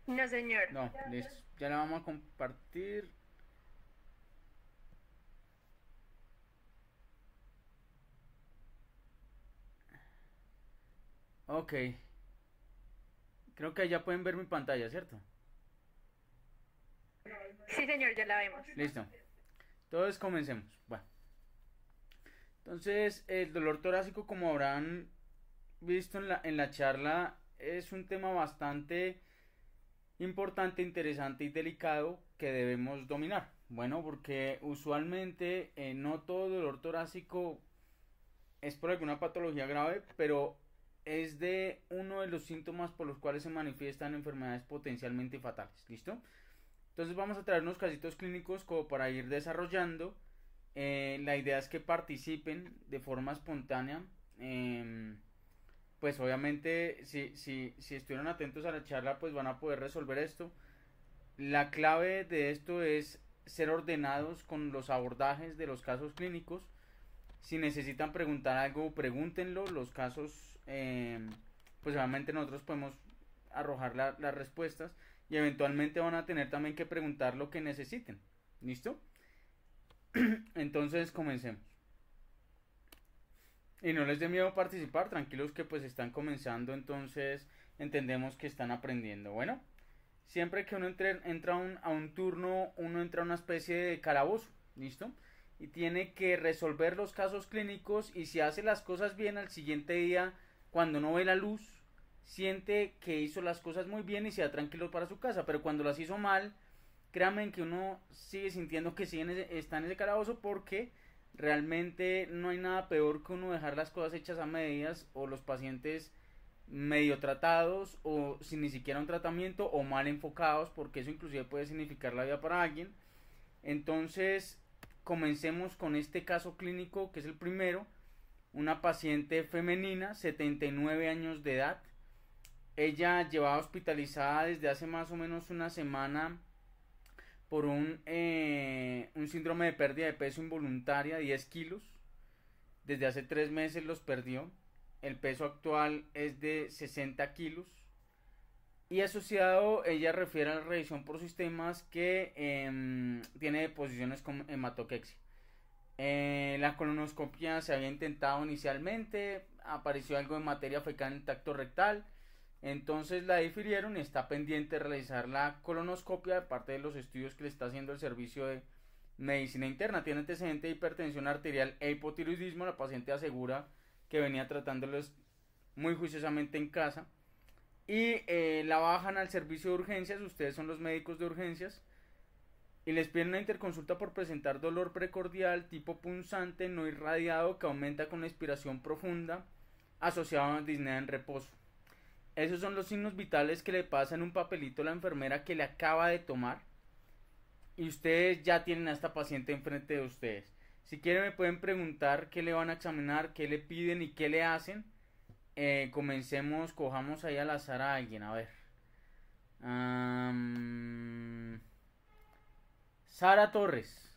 No, señor. No, listo. Ya la vamos a compartir. Ok. Creo que ya pueden ver mi pantalla, ¿cierto? Sí, señor, ya la vemos. Listo. Entonces comencemos. Bueno. Entonces, el dolor torácico, como habrán visto en la charla, es un tema bastante importante, interesante y delicado que debemos dominar. Bueno, porque usualmente no todo dolor torácico es por alguna patología grave, pero es de uno de los síntomas por los cuales se manifiestan enfermedades potencialmente fatales. ¿Listo? Entonces vamos a traer unos casitos clínicos como para ir desarrollando. La idea es que participen de forma espontánea. Pues obviamente si estuvieron atentos a la charla pues van a poder resolver esto. La clave de esto es ser ordenados con los abordajes de los casos clínicos. Si necesitan preguntar algo, pregúntenlo. Los casos, pues obviamente nosotros podemos arrojar las respuestas y eventualmente van a tener también que preguntar lo que necesiten. ¿Listo? Entonces comencemos. Y no les dé miedo participar, tranquilos que pues están comenzando, entonces entendemos que están aprendiendo. Bueno, siempre que uno entra a un turno, uno entra a una especie de calabozo, ¿listo? Y tiene que resolver los casos clínicos y si hace las cosas bien al siguiente día, cuando no ve la luz, siente que hizo las cosas muy bien y se da tranquilo para su casa, pero cuando las hizo mal, créanme que uno sigue sintiendo que está en ese calabozo porque realmente no hay nada peor que uno dejar las cosas hechas a medias o los pacientes medio tratados o sin ni siquiera un tratamiento o mal enfocados porque eso inclusive puede significar la vida para alguien. Entonces comencemos con este caso clínico que es el primero, una paciente femenina, 79 años de edad. Ella llevaba hospitalizada desde hace más o menos una semana por un síndrome de pérdida de peso involuntaria, 10 kilos. Desde hace 3 meses los perdió. El peso actual es de 60 kilos. Y asociado, ella refiere a la revisión por sistemas que tiene deposiciones con hematoquexia. La colonoscopia se había intentado inicialmente, apareció algo de materia fecal en el tacto rectal, entonces la difirieron y está pendiente de realizar la colonoscopia de parte de los estudios que le está haciendo el servicio de medicina interna. Tiene antecedente de hipertensión arterial e hipotiroidismo. La paciente asegura que venía tratándolos muy juiciosamente en casa. Y la bajan al servicio de urgencias. Ustedes son los médicos de urgencias. Y les piden una interconsulta por presentar dolor precordial tipo punzante no irradiado que aumenta con la expiración profunda asociado a disnea en reposo. Esos son los signos vitales que le pasa en un papelito a la enfermera que le acaba de tomar. Y ustedes ya tienen a esta paciente enfrente de ustedes. Si quieren me pueden preguntar qué le van a examinar, qué le piden y qué le hacen. Comencemos, cojamos ahí al azar a alguien, a ver. Am, Sara Torres.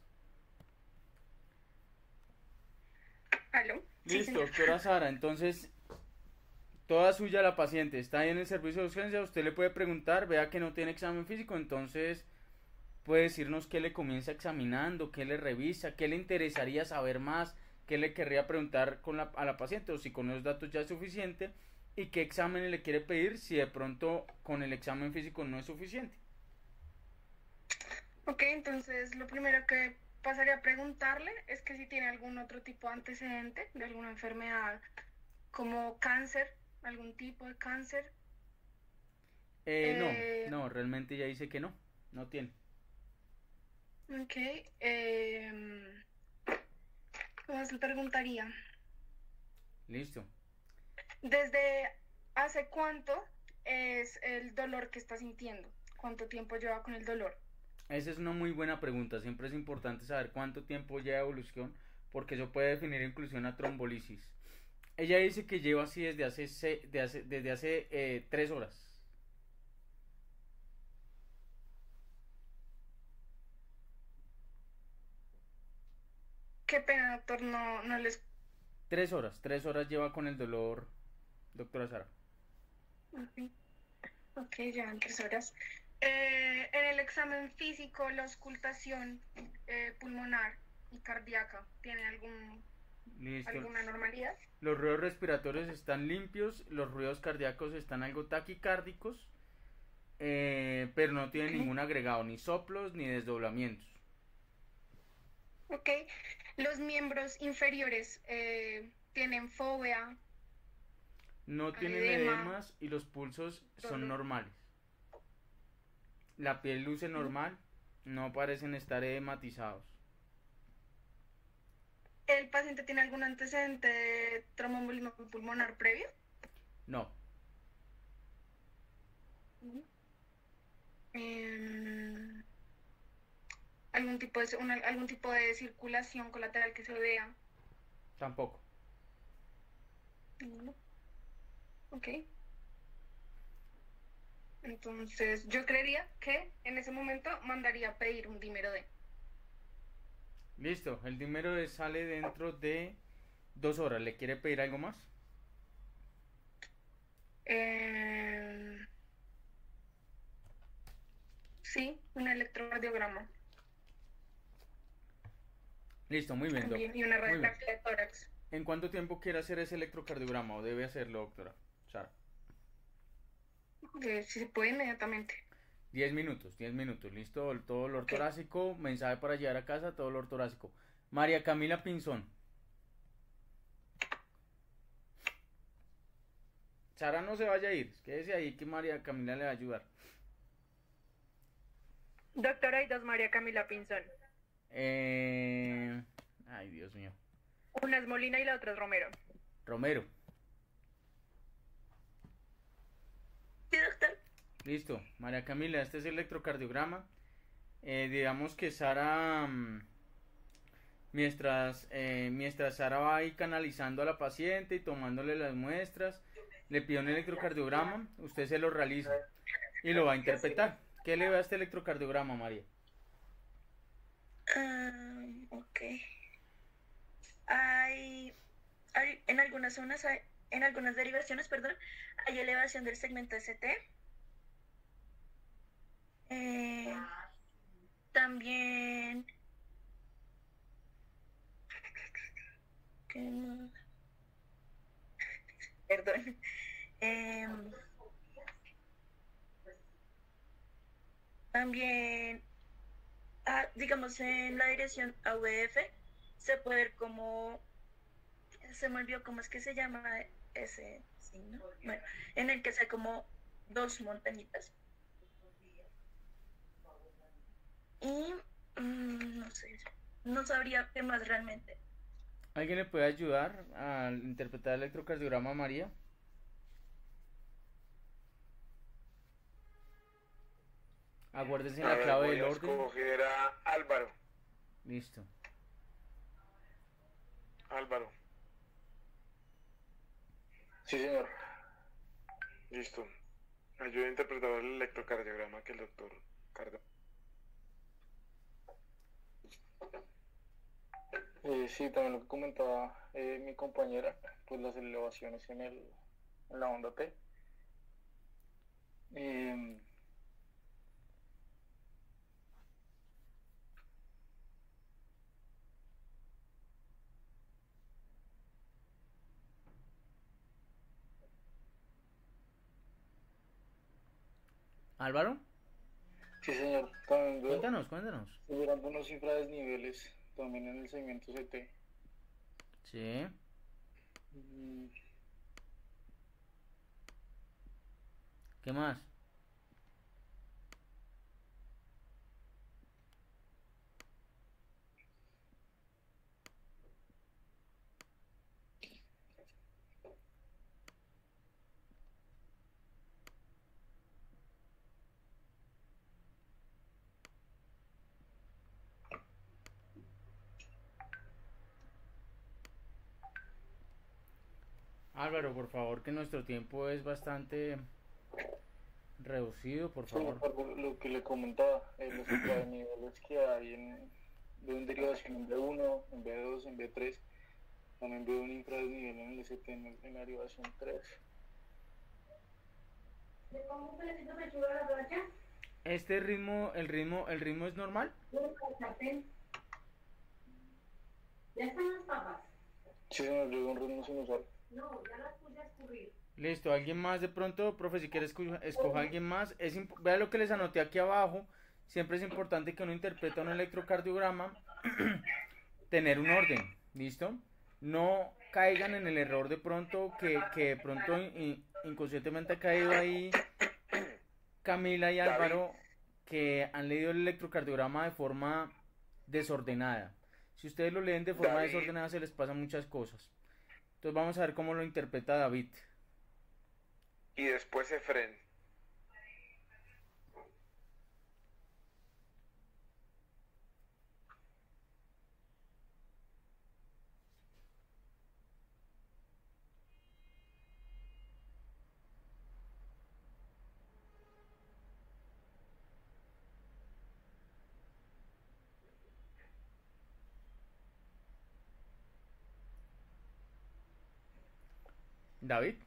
¿Aló? Sí, Listo, señor. doctora Sara. Entonces, toda suya la paciente. Está ahí en el servicio de urgencia. Usted le puede preguntar, vea que no tiene examen físico. Entonces, puede decirnos qué le comienza examinando, qué le revisa, qué le interesaría saber más, qué le querría preguntar a la paciente o si con esos datos ya es suficiente y qué examen le quiere pedir si de pronto con el examen físico no es suficiente. Ok, entonces lo primero que pasaría a preguntarle es que si tiene algún otro tipo de antecedente de alguna enfermedad como cáncer, algún tipo de cáncer. No, Eh, no, realmente ya dice que no, no tiene. ok, ¿qué más le preguntaría? Listo. ¿Desde hace cuánto es el dolor que está sintiendo? ¿Cuánto tiempo lleva con el dolor? Esa es una muy buena pregunta. Siempre es importante saber cuánto tiempo lleva evolución porque eso puede definir incluso una trombolisis. Ella dice que lleva así desde hace 3 horas. Qué pena, doctor, no les... 3 horas lleva con el dolor, doctora Sara. Ok. Ok, llevan 3 horas. En el examen físico, la auscultación pulmonar y cardíaca, ¿tiene Listo. alguna normalidad? Los ruidos respiratorios están limpios, los ruidos cardíacos están algo taquicárdicos, pero no tienen Ok. ningún agregado, ni soplos ni desdoblamientos. Ok. Los miembros inferiores tienen fobia, No tienen edema, edemas y los pulsos son dolor. normales. La piel luce normal, no parecen estar edematizados. ¿El paciente tiene algún antecedente de tromboembolismo pulmonar previo? No, Ujú. Em, algún tipo de circulación colateral que se vea. tampoco. Ninguno. Ok. Entonces, yo creería que en ese momento mandaría a pedir un dímero D. Listo, el dímero sale dentro de 2 horas. ¿Le quiere pedir algo más? Em, sí, un electrocardiograma Listo, muy bien, Doc. también y una Muy bien. radiografía de tórax. ¿En cuánto tiempo quiere hacer ese electrocardiograma o debe hacerlo, doctora Sara? Si se puede inmediatamente. 10 minutos, 10 minutos. Listo, todo dolor Ok. torácico, mensaje para llevar a casa, todo dolor torácico. María Camila Pinzón. Sara no se vaya a ir, quédese ahí que María Camila le va a ayudar. Doctora Aidos María Camila Pinzón. Ay, Dios mío. Una es Molina y la otra es Romero. Romero. Sí, doctor. Listo, María Camila, este es el electrocardiograma. Digamos que Sara, mientras Sara va ahí canalizando a la paciente y tomándole las muestras, le pide un electrocardiograma, usted se lo realiza y lo va a interpretar. ¿Qué le ve a este electrocardiograma, María? Ok. En algunas zonas, en algunas derivaciones, perdón, hay elevación del segmento ST. También, ¿qué más? Perdón. También, digamos, en la dirección AVF se puede ver como, se me olvidó cómo es que se llama ese signo. Bueno, en el que se como dos montañitas. Y no sé, no sabría qué más realmente. ¿Alguien le puede ayudar a interpretar el electrocardiograma, María? Acuérdese en A la ver, clave voy del a orden. escoger a Álvaro. Listo. Álvaro, Sí, señor. listo. Ayuda a interpretar el electrocardiograma que el doctor Cardo. Sí, también lo que comentaba mi compañera, pues las elevaciones en la onda T. Eh, Álvaro, sí, señor. También veo cuéntanos. llegando unos infradesniveles también en el segmento CT. Sí. Mm, ¿Qué más? Álvaro, por favor, que nuestro tiempo es bastante reducido, por Sin favor. embargo, lo que le comentaba, los infradesniveles que hay veo en derivación en B1, en B2, en B3. También veo un infradesnivel en el ST en la derivación 3. Este ritmo, el ritmo es normal. Sí, señor, yo un ritmo sinusal. Listo, alguien más de pronto, profe, si quiere escoja a alguien más. Vea lo que les anoté aquí abajo. Siempre es importante que uno interpreta un electrocardiograma, tener un orden, ¿listo? No caigan en el error de pronto que de pronto inconscientemente ha caído ahí Camila y Álvaro, que han leído el electrocardiograma de forma desordenada. Si ustedes lo leen de forma desordenada se les pasan muchas cosas. Entonces vamos a ver cómo lo interpreta David. Y después Efren. David.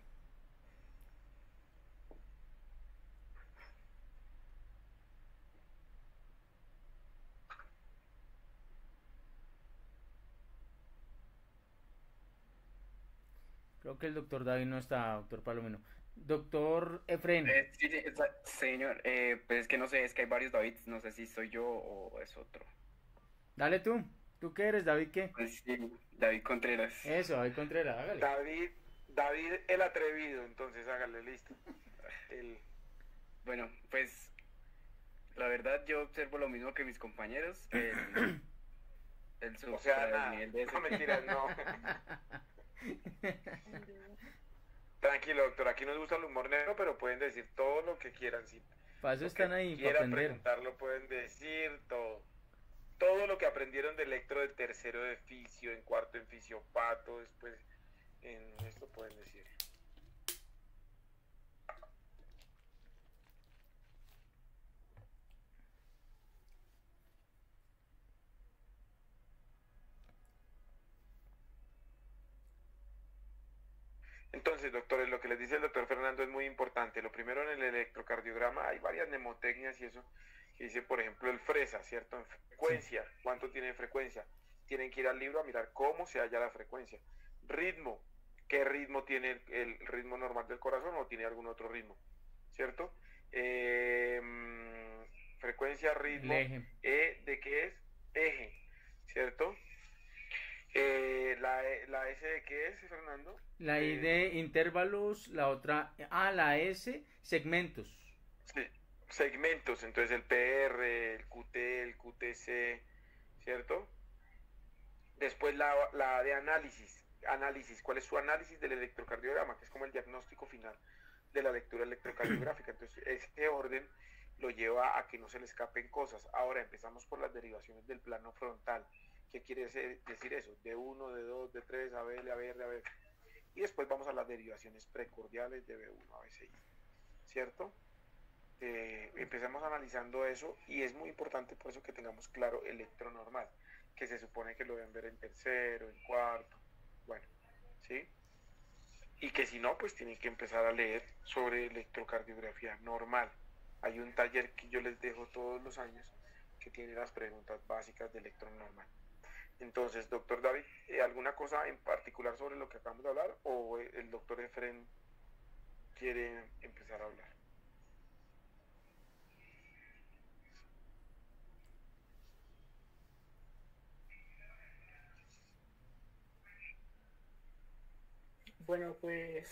Creo que el doctor David no está, doctor Palomino. Doctor Efren. Sí, señor, pues es que no sé, es que hay varios Davids, no sé si soy yo o es otro. Dale tú. ¿Tú qué eres, David qué? Pues sí, David Contreras. Eso, David Contreras, hágale. David el atrevido, entonces hágale, listo. Bueno, pues la verdad yo observo lo mismo que mis compañeros. O sea, nada, nivel de no mentiras, no. Tranquilo, doctor, aquí nos gusta el humor negro, pero pueden decir todo lo que quieran. Si para eso están ahí, para quieran aprender. preguntarlo, pueden decir todo. Todo lo que aprendieron de electro de tercero de fisio, en cuarto en fisiopato, después en esto pueden decir. Entonces, doctores, lo que les dice el doctor Fernando es muy importante. Lo primero, en el electrocardiograma hay varias mnemotecnias y eso, que dice, por ejemplo, el fresa, ¿cierto? En frecuencia, ¿cuánto tiene de frecuencia? Tienen que ir al libro a mirar cómo se halla la frecuencia. Ritmo, ¿qué ritmo tiene el ritmo normal del corazón o tiene algún otro ritmo? ¿Cierto? Frecuencia, ritmo, ¿de qué es? Eje, ¿cierto? ¿La S de qué es, Fernando? La I de intervalos, la otra, la S, segmentos. Sí, segmentos, entonces el PR, el QT, el QTC, ¿cierto? Después la A de análisis, ¿cuál es su análisis del electrocardiograma? Que es como el diagnóstico final de la lectura electrocardiográfica. Entonces ese orden lo lleva a que no se le escapen cosas. Ahora empezamos por las derivaciones del plano frontal. ¿Qué quiere decir eso? De 1, de 2, de 3, ABL, ABR, ABF. Y después vamos a las derivaciones precordiales de B1 a BCI, ¿cierto? Empezamos analizando eso y es muy importante por eso que tengamos claro electronormal, que se supone que lo deben ver en tercero, en cuarto, bueno, ¿sí? Y que si no, pues tienen que empezar a leer sobre electrocardiografía normal. Hay un taller que yo les dejo todos los años que tiene las preguntas básicas de electronormal. Entonces, doctor David, ¿alguna cosa en particular sobre lo que acabamos de hablar o el doctor Efren quiere empezar a hablar? Bueno, pues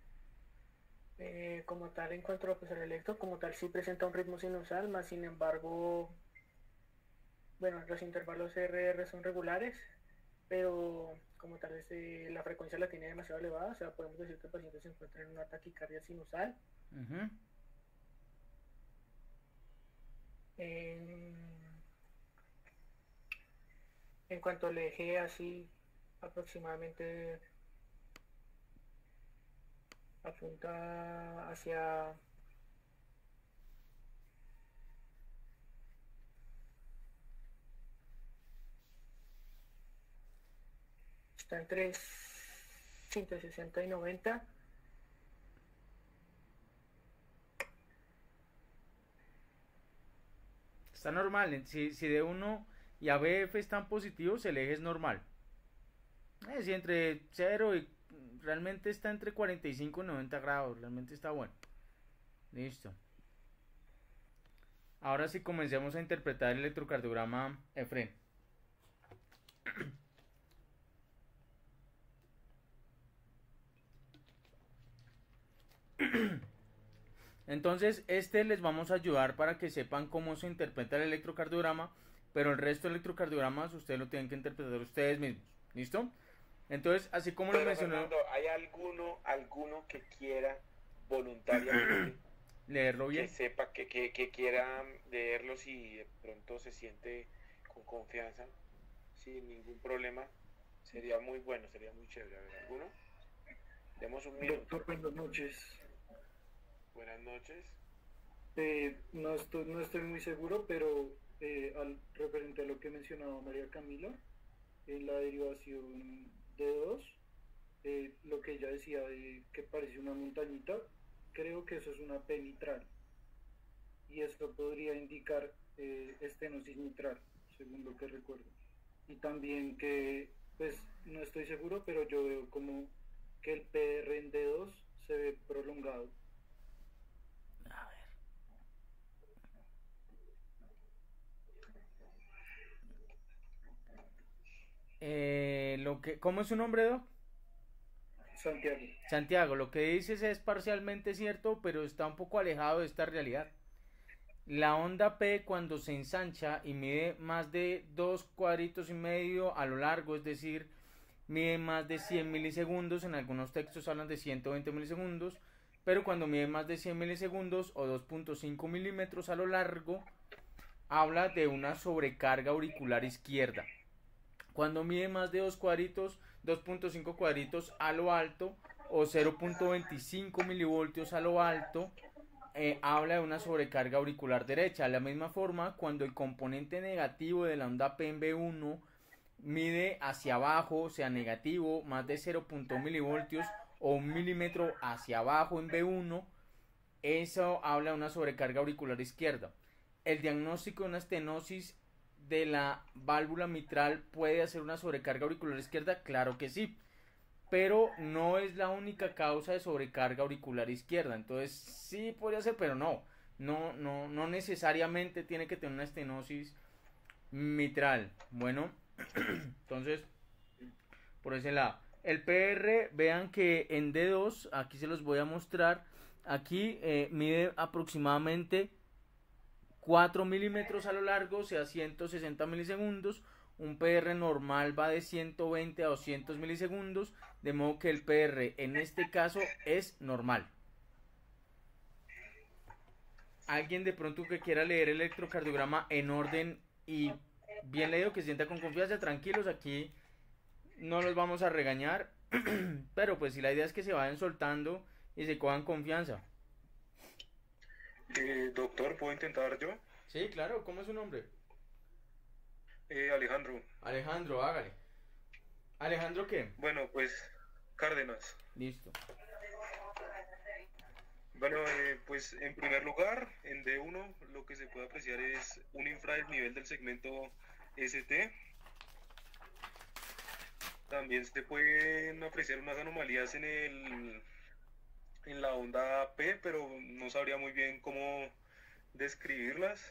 como tal en cuanto pues, al electro, como tal sí presenta un ritmo sinusal, más sin embargo, bueno, los intervalos RR son regulares, pero como tal la frecuencia la tiene demasiado elevada, o sea, podemos decir que el paciente se encuentra en una taquicardia sinusal. En cuanto al eje, así aproximadamente apunta hacia está entre 160 y 90. Está normal. Si D1 y ABF están positivos, el eje es normal. Si entre 0 y realmente está entre 45 y 90 grados. Realmente está bueno. Listo. Ahora sí comencemos a interpretar el electrocardiograma Efren. Entonces, les vamos a ayudar para que sepan cómo se interpreta el electrocardiograma, pero el resto de electrocardiogramas ustedes lo tienen que interpretar ustedes mismos. ¿Listo? Entonces, así como lo mencionó... Fernando, ¿hay alguno que quiera voluntariamente leerlo bien? Que sepa, que quiera leerlos y de pronto se siente con confianza, sin ningún problema? Sería muy bueno, sería muy chévere. A ver, ¿alguno? Demos un minuto. Doctor, buenas noches. Buenas noches. No estoy muy seguro, pero referente a lo que mencionaba María Camila, en la derivación D2, lo que ella decía de que parece una montañita, creo que eso es una P mitral. Y esto podría indicar estenosis mitral, según lo que recuerdo. Y también que, pues, no estoy seguro, pero yo veo como que el PR en D2 se ve prolongado. ¿Cómo es su nombre, Doc? Santiago. Santiago, lo que dices es parcialmente cierto, pero está un poco alejado de esta realidad. La onda P, cuando se ensancha y mide más de 2 cuadritos y medio a lo largo, es decir, mide más de 100 milisegundos, en algunos textos hablan de 120 milisegundos, pero cuando mide más de 100 milisegundos o 2.5 milímetros a lo largo, habla de una sobrecarga auricular izquierda. Cuando mide más de 2.5 cuadritos a lo alto o 0.25 milivoltios a lo alto, habla de una sobrecarga auricular derecha. De la misma forma, cuando el componente negativo de la onda P en B1 mide hacia abajo, o sea negativo, más de 0.1 milivoltios o 1 milímetro hacia abajo en B1, eso habla de una sobrecarga auricular izquierda. El diagnóstico de una estenosis de la válvula mitral puede hacer una sobrecarga auricular izquierda, claro que sí, pero no es la única causa de sobrecarga auricular izquierda. Entonces sí podría ser, pero no necesariamente tiene que tener una estenosis mitral. Bueno, entonces por ese lado, el PR, vean que en D2, aquí se los voy a mostrar, aquí mide aproximadamente 4 milímetros a lo largo, o sea 160 milisegundos. Un PR normal va de 120 a 200 milisegundos, de modo que el PR en este caso es normal. Alguien de pronto que quiera leer el electrocardiograma en orden y bien leído, que se sienta con confianza, tranquilos, aquí no los vamos a regañar, pero pues si la idea es que se vayan soltando y se cojan confianza. Doctor, ¿puedo intentar yo? Sí, claro, ¿cómo es su nombre? Alejandro. Alejandro, hágale. ¿Alejandro qué? Bueno, pues Cárdenas. Listo. Bueno, pues en primer lugar, en D1 lo que se puede apreciar es un infradesnivel del segmento ST. También se pueden apreciar unas anomalías en la onda P, pero no sabría muy bien cómo describirlas.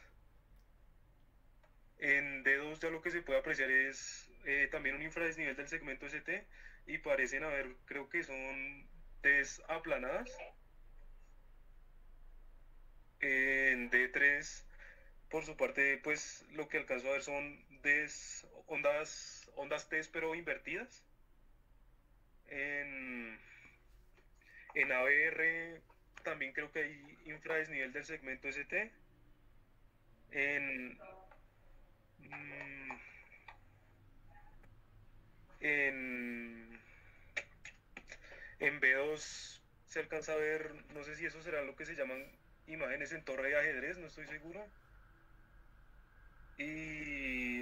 En D2 ya lo que se puede apreciar es también un infradesnivel del segmento ST y parecen haber, creo que son Ts aplanadas. En D3, por su parte, pues lo que alcanzo a ver son ondas Ts pero invertidas. En ABR también creo que hay infradesnivel del segmento ST. En B2 se alcanza a ver, no sé si eso será lo que se llaman imágenes en torre de ajedrez, no estoy seguro. Y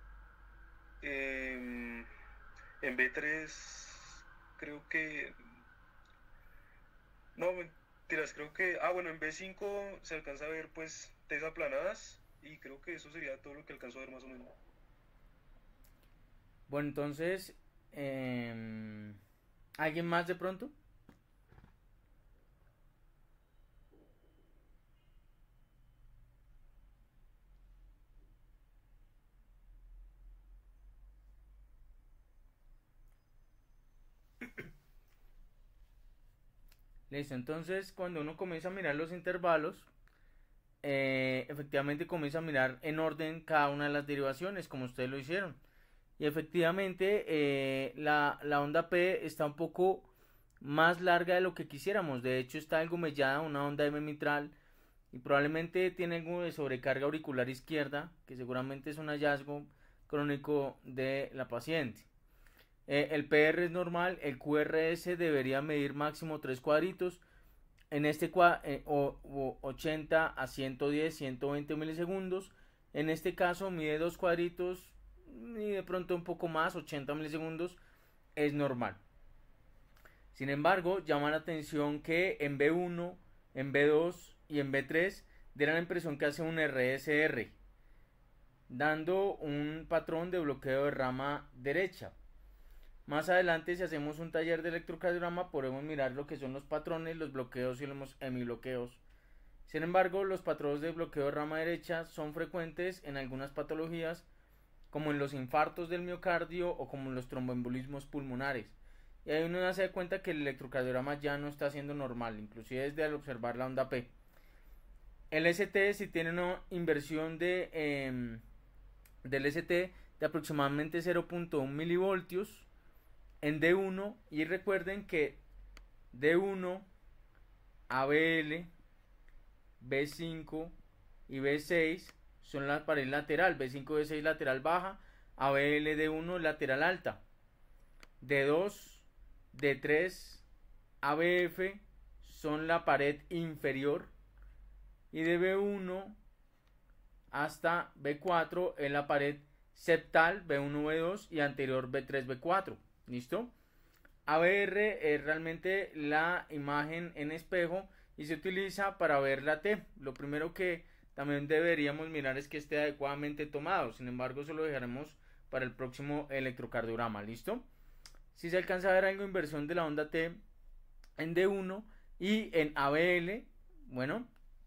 en B3 creo que... No, mentiras, creo que... bueno, en B5 se alcanza a ver pues Ts aplanadas y creo que eso sería todo lo que alcanzo a ver más o menos. Bueno, entonces, ¿alguien más de pronto? Listo, entonces cuando uno comienza a mirar los intervalos, efectivamente comienza a mirar en orden cada una de las derivaciones, como ustedes lo hicieron. Y efectivamente la onda P está un poco más larga de lo que quisiéramos. De hecho está algo mellada, una onda M mitral, y probablemente tiene algo de sobrecarga auricular izquierda, que seguramente es un hallazgo crónico de la paciente. El PR es normal, el QRS debería medir máximo 3 cuadritos. En este 80 a 110, 120 milisegundos. En este caso mide 2 cuadritos y de pronto un poco más, 80 milisegundos, es normal. Sin embargo, llama la atención que en B1, en B2 y en B3 da la impresión que hace un RSR, dando un patrón de bloqueo de rama derecha. Más adelante, si hacemos un taller de electrocardiograma, podemos mirar lo que son los patrones, los bloqueos y los hemibloqueos. Sin embargo, los patrones de bloqueo de rama derecha son frecuentes en algunas patologías, como en los infartos del miocardio o como en los tromboembolismos pulmonares. Y ahí uno se da cuenta que el electrocardiograma ya no está siendo normal, inclusive desde al observar la onda P. El ST, si tiene una inversión del ST de aproximadamente 0.1 milivoltios en D1, y recuerden que D1, ABL, B5 y B6 son la pared lateral, B5 B6 lateral baja, ABL D1 lateral alta, D2, D3, ABF son la pared inferior, y de B1 hasta B4 es la pared septal, B1 B2 y anterior B3 B4. ¿Listo? ABR es realmente la imagen en espejo y se utiliza para ver la T. Lo primero que también deberíamos mirar es que esté adecuadamente tomado. Sin embargo, eso lo dejaremos para el próximo electrocardiograma. ¿Listo? Si se alcanza a ver algo de inversión de la onda T en D1 y en ABL, bueno,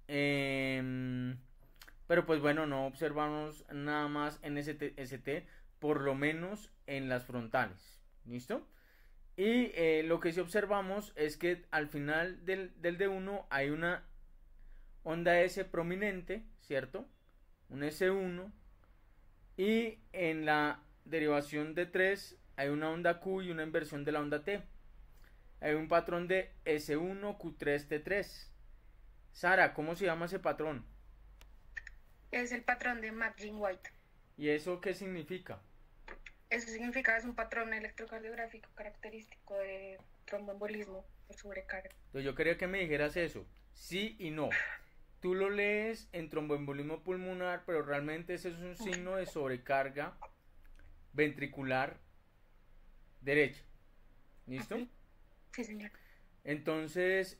pero pues bueno, no observamos nada más en ST, por lo menos en las frontales. ¿Listo? Y lo que sí observamos es que al final del D1 hay una onda S prominente, ¿cierto? Un S1. Y en la derivación de 3 hay una onda Q y una inversión de la onda T. Hay un patrón de S1, Q3, T3. Sara, ¿cómo se llama ese patrón? Es el patrón de McGinn-White. ¿Y eso qué significa? Eso significa que es un patrón electrocardiográfico característico de tromboembolismo por sobrecarga. Entonces yo quería que me dijeras eso, sí y no. Tú lo lees en tromboembolismo pulmonar, pero realmente ese es un signo de sobrecarga ventricular derecha. ¿Listo? Sí, señor. Entonces,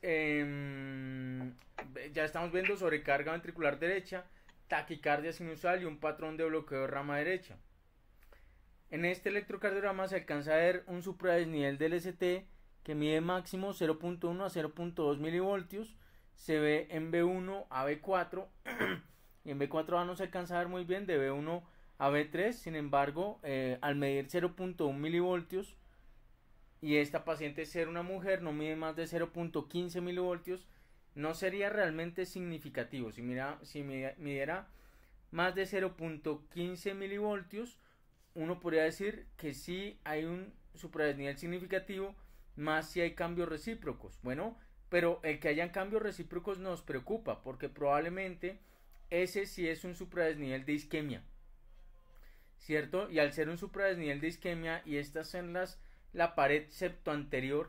ya estamos viendo sobrecarga ventricular derecha, taquicardia sinusal y un patrón de bloqueo de rama derecha. En este electrocardiograma se alcanza a ver un supradesnivel del ST que mide máximo 0.1 a 0.2 milivoltios. Se ve en B1 a B4 y en B4A no se alcanza a ver muy bien, de B1 a B3. Sin embargo, al medir 0.1 milivoltios y esta paciente ser una mujer, no mide más de 0.15 milivoltios, no sería realmente significativo. Si midiera más de 0.15 milivoltios, uno podría decir que sí hay un supradesnivel significativo, más si hay cambios recíprocos. Bueno, pero el que hayan cambios recíprocos nos preocupa, porque probablemente ese sí es un supradesnivel de isquemia, ¿cierto? Y al ser un supradesnivel de isquemia y estas son la pared septoanterior,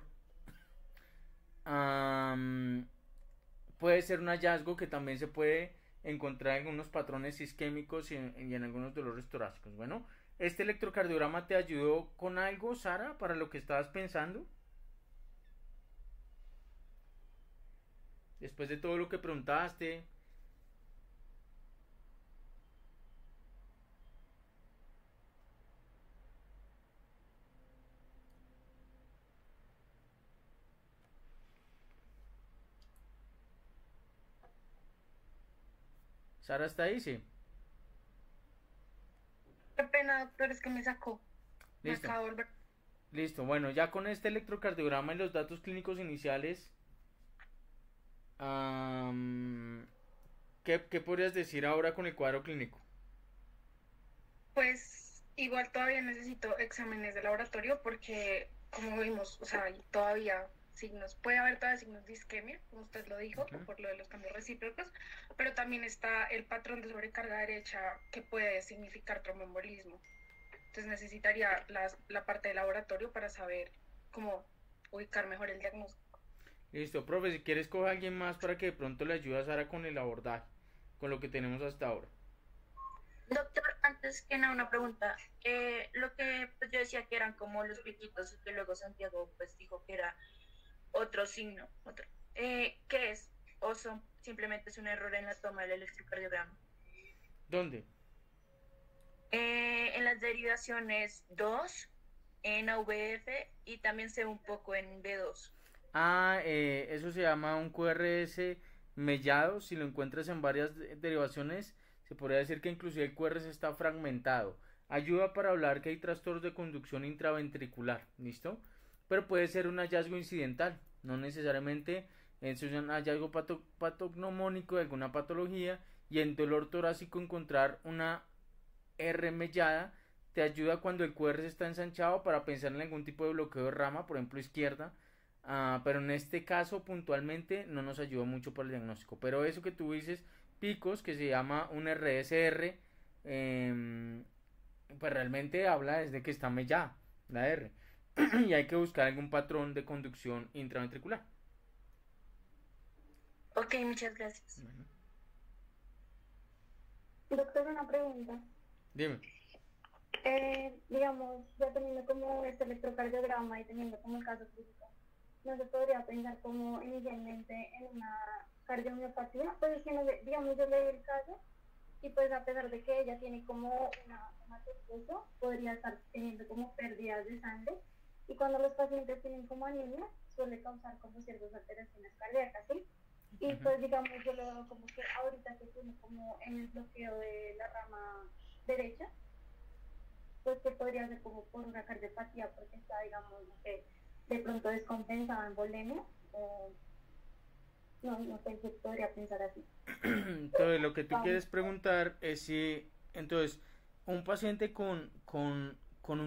puede ser un hallazgo que también se puede encontrar en algunos patrones isquémicos y en algunos dolores torácicos. Bueno, ¿este electrocardiograma te ayudó con algo, Sara, para lo que estabas pensando? Después de todo lo que preguntaste. Sara está ahí, sí. Qué pena, doctor, es que me sacó. Me Listo. acabo de volver. Listo, bueno, ya con este electrocardiograma y los datos clínicos iniciales, ¿qué podrías decir ahora con el cuadro clínico? Pues igual todavía necesito exámenes de laboratorio porque, como vimos, o sea, hay todavía signos, puede haber todavía signos de isquemia, como usted lo dijo, Ujú. por lo de los cambios recíprocos, pero también está el patrón de sobrecarga derecha que puede significar tromboembolismo. Entonces necesitaría la parte de laboratorio para saber cómo ubicar mejor el diagnóstico. Listo, profe, si quieres coge a alguien más para que de pronto le ayude a Sara con el abordaje, con lo que tenemos hasta ahora. Doctor, antes que nada una pregunta. Lo que pues, yo decía que eran como los piquitos y que luego Santiago pues dijo que era otro signo. ¿Qué es? ¿O simplemente es un error en la toma del electrocardiograma? ¿Dónde? En las derivaciones 2, en AVF y también se ve un poco en B2. Eso se llama un QRS mellado. Si lo encuentras en varias derivaciones, se podría decir que inclusive el QRS está fragmentado. Ayuda para hablar que hay trastornos de conducción intraventricular, ¿listo? Pero puede ser un hallazgo incidental, no necesariamente eso es un hallazgo patognomónico de alguna patología, y en dolor torácico encontrar una R mellada te ayuda cuando el QRS está ensanchado para pensar en algún tipo de bloqueo de rama, por ejemplo izquierda. Pero en este caso puntualmente no nos ayuda mucho para el diagnóstico. Pero eso que tú dices, picos, que se llama un RSR, pues realmente habla desde que está mellada la R. Y hay que buscar algún patrón de conducción intraventricular. Ok, muchas gracias. Bueno, Doctor, una pregunta. dime. Digamos, ya teniendo como este electrocardiograma y teniendo como el caso clínico, ¿no se podría pensar como inicialmente en una cardiomiopatía? Pues es que, digamos, yo leí el caso y pues a pesar de que ella tiene como una sospecho, podría estar teniendo como pérdidas de sangre, y cuando los pacientes tienen como anemia suele causar como ciertas alteraciones cardíacas, ¿sí? Y pues digamos yo lo veo como que ahorita que tiene como en el bloqueo de la rama derecha, pues que podría ser como por una cardiopatía porque está, digamos, no sé, de pronto descompensada en volemia, o no sé si podría pensar así. Entonces lo que tú quieres preguntar es si entonces un paciente con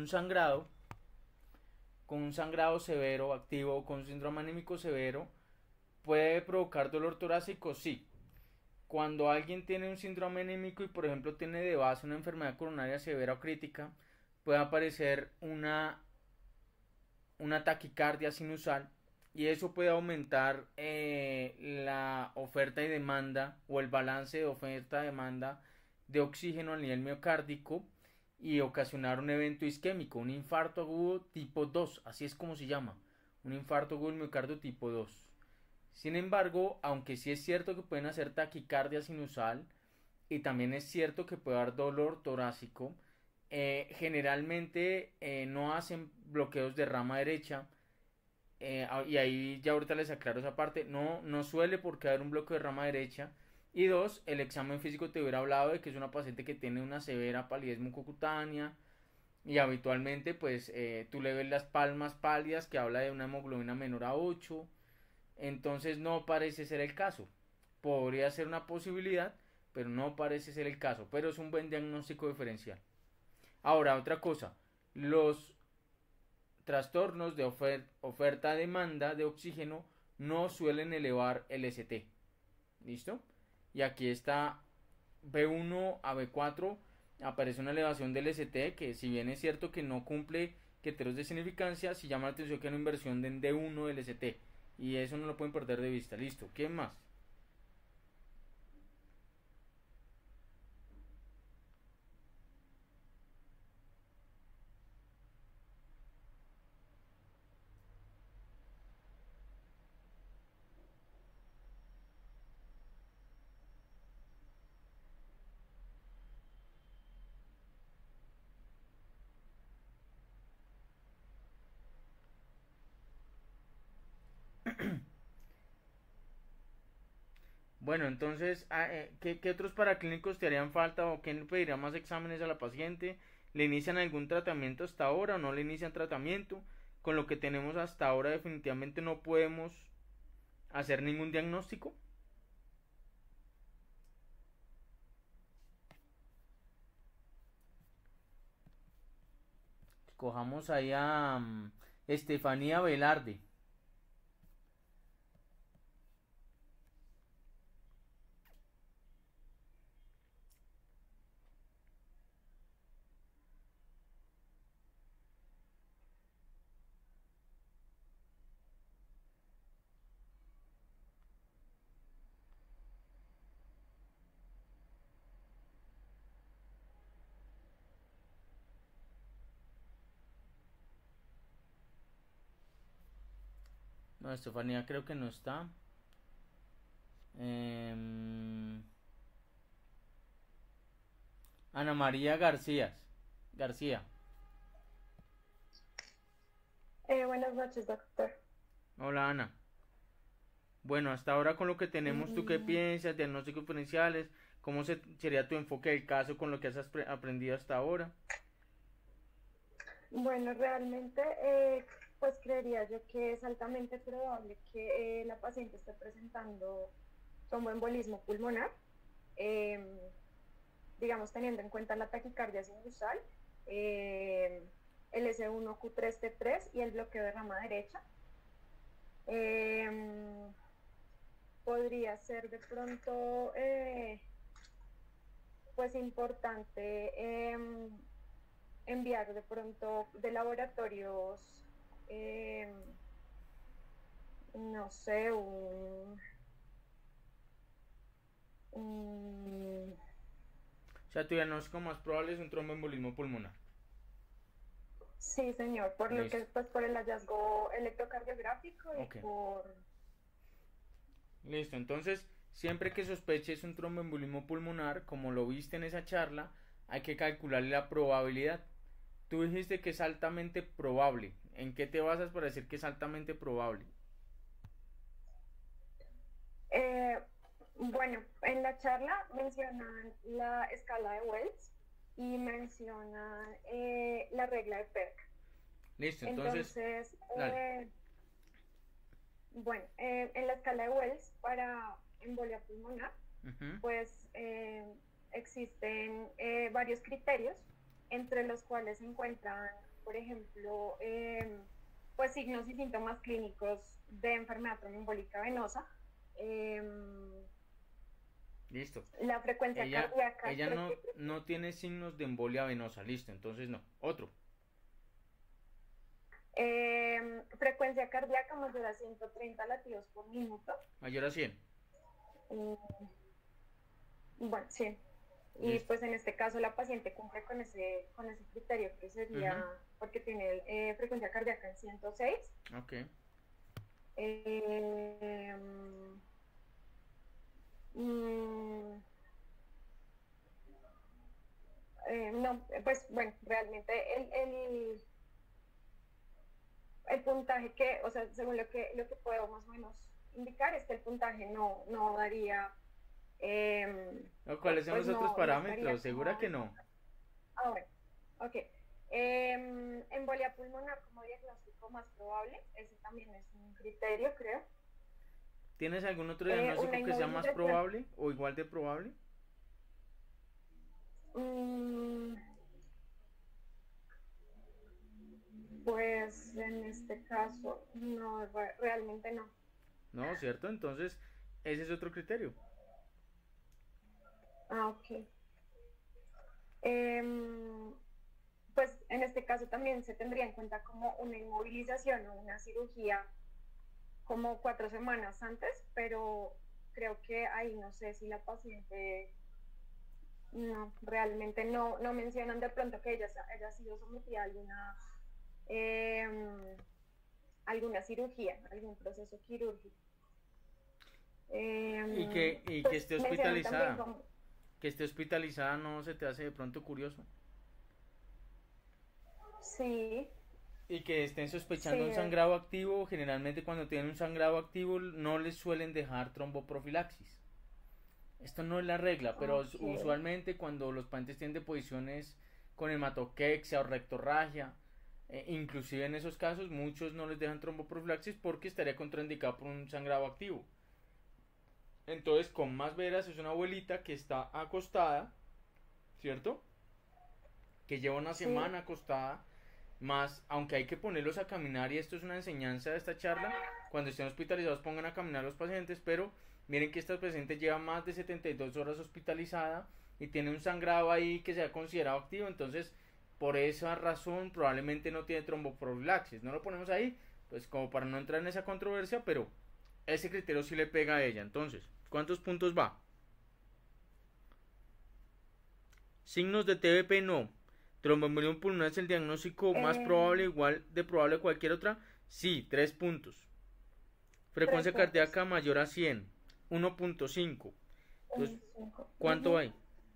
un sangrado severo activo, con síndrome anémico severo, ¿puede provocar dolor torácico? Sí. Cuando alguien tiene un síndrome anémico y por ejemplo tiene de base una enfermedad coronaria severa o crítica, puede aparecer una taquicardia sinusal, y eso puede aumentar la oferta y demanda, o el balance de oferta-demanda de oxígeno a nivel miocárdico, y ocasionar un evento isquémico, un infarto agudo tipo 2, así es como se llama, un infarto agudo del miocardio tipo 2. Sin embargo, aunque sí es cierto que pueden hacer taquicardia sinusal y también es cierto que puede dar dolor torácico, generalmente no hacen bloqueos de rama derecha, y ahí ya ahorita les aclaro esa parte. No suele porque haber un bloqueo de rama derecha. Y dos, el examen físico te hubiera hablado de que es una paciente que tiene una severa palidez mucocutánea, y habitualmente pues tú le ves las palmas pálidas, que habla de una hemoglobina menor a 8. Entonces no parece ser el caso. Podría ser una posibilidad, pero no parece ser el caso. Pero es un buen diagnóstico diferencial. Ahora, otra cosa. Los trastornos de oferta-demanda de oxígeno no suelen elevar el ST. ¿Listo? Y aquí está B1 a B4. Aparece una elevación del ST que, si bien es cierto que no cumple criterios de significancia, sí llama la atención que hay una inversión de D1 del ST. Y eso no lo pueden perder de vista. Listo. ¿Quién más? Bueno, entonces, ¿qué otros paraclínicos te harían falta o quién le pediría más exámenes a la paciente? ¿Le inician algún tratamiento hasta ahora o no le inician tratamiento? Con lo que tenemos hasta ahora definitivamente no podemos hacer ningún diagnóstico. Cojamos ahí a Estefanía Velarde. No, Estefanía creo que no está. Ana María García. Buenas noches, doctor. Hola, Ana. Bueno, hasta ahora con lo que tenemos, ¿tú qué piensas? Diagnósticos diferenciales, ¿cómo sería tu enfoque del caso con lo que has aprendido hasta ahora? Bueno, realmente, pues creería yo que es altamente probable que la paciente esté presentando tromboembolismo pulmonar, digamos teniendo en cuenta la taquicardia sinusal, el S1Q3T3 y el bloqueo de rama derecha. Podría ser de pronto pues importante enviar de pronto de laboratorios, no sé, O sea, tu diagnóstico más probable es un tromboembolismo pulmonar. Sí, señor, por lo que pues por el hallazgo electrocardiográfico y Ok. por... Listo, entonces, siempre que sospeches un tromboembolismo pulmonar, como lo viste en esa charla, hay que calcularle la probabilidad. Tú dijiste que es altamente probable. ¿En qué te basas para decir que es altamente probable? Bueno, en la charla mencionan la escala de Wells y mencionan la regla de Perk. Listo, entonces dale. Bueno, en la escala de Wells para embolia pulmonar, pues existen varios criterios, entre los cuales se encuentran, por ejemplo, pues signos y síntomas clínicos de enfermedad tromboembólica venosa. Listo. La frecuencia cardíaca. Ella no tiene signos de embolia venosa, listo, entonces no. Otro. Frecuencia cardíaca mayor a 130 latidos por minuto. Mayor a 100. Bueno, sí. Y Listo. pues en este caso la paciente cumple con ese criterio, que sería porque tiene frecuencia cardíaca en 106. Ok. No, pues bueno, realmente el puntaje que, o sea, según lo que puedo más o menos indicar es que el puntaje no daría... ¿Cuáles son pues los otros parámetros? estaría ¿Segura como... que no? Ah, bueno, ok. Embolia pulmonar como diagnóstico más probable, ese también es un criterio, creo. ¿Tienes algún otro diagnóstico que sea más probable o igual de probable? Pues en este caso, no, realmente no. No, ¿cierto? Entonces, ese es otro criterio. Ah, ok. Pues en este caso también se tendría en cuenta como una inmovilización o una cirugía como 4 semanas antes, pero creo que ahí no sé si la paciente, no, realmente no mencionan de pronto que ella haya sido sometida a alguna cirugía, algún proceso quirúrgico. Y que esté hospitalizada. Que esté hospitalizada, ¿no se te hace de pronto curioso? Sí. Y que estén sospechando Sí. un sangrado activo. Generalmente cuando tienen un sangrado activo no les suelen dejar tromboprofilaxis. Esto no es la regla, pero Ok. usualmente cuando los pacientes tienen deposiciones con hematoquexia o rectorragia, inclusive en esos casos muchos no les dejan tromboprofilaxis porque estaría contraindicado por un sangrado activo. Entonces, con más veras es una abuelita que está acostada, ¿cierto? Que lleva una Sí. semana acostada, más, aunque hay que ponerlos a caminar, y esto es una enseñanza de esta charla, cuando estén hospitalizados pongan a caminar a los pacientes, pero miren que esta paciente lleva más de 72 horas hospitalizada y tiene un sangrado ahí que se ha considerado activo, entonces por esa razón probablemente no tiene tromboprofilaxis. No lo ponemos ahí, pues como para no entrar en esa controversia, pero ese criterio sí le pega a ella. Entonces, ¿cuántos puntos va? Signos de TBP no. Tromboembolismo pulmonar es el diagnóstico más probable, igual de probable a cualquier otra. Sí, 3 puntos. Frecuencia 3 puntos. cardíaca mayor a 100, 1.5. Entonces, 5. ¿cuánto hay?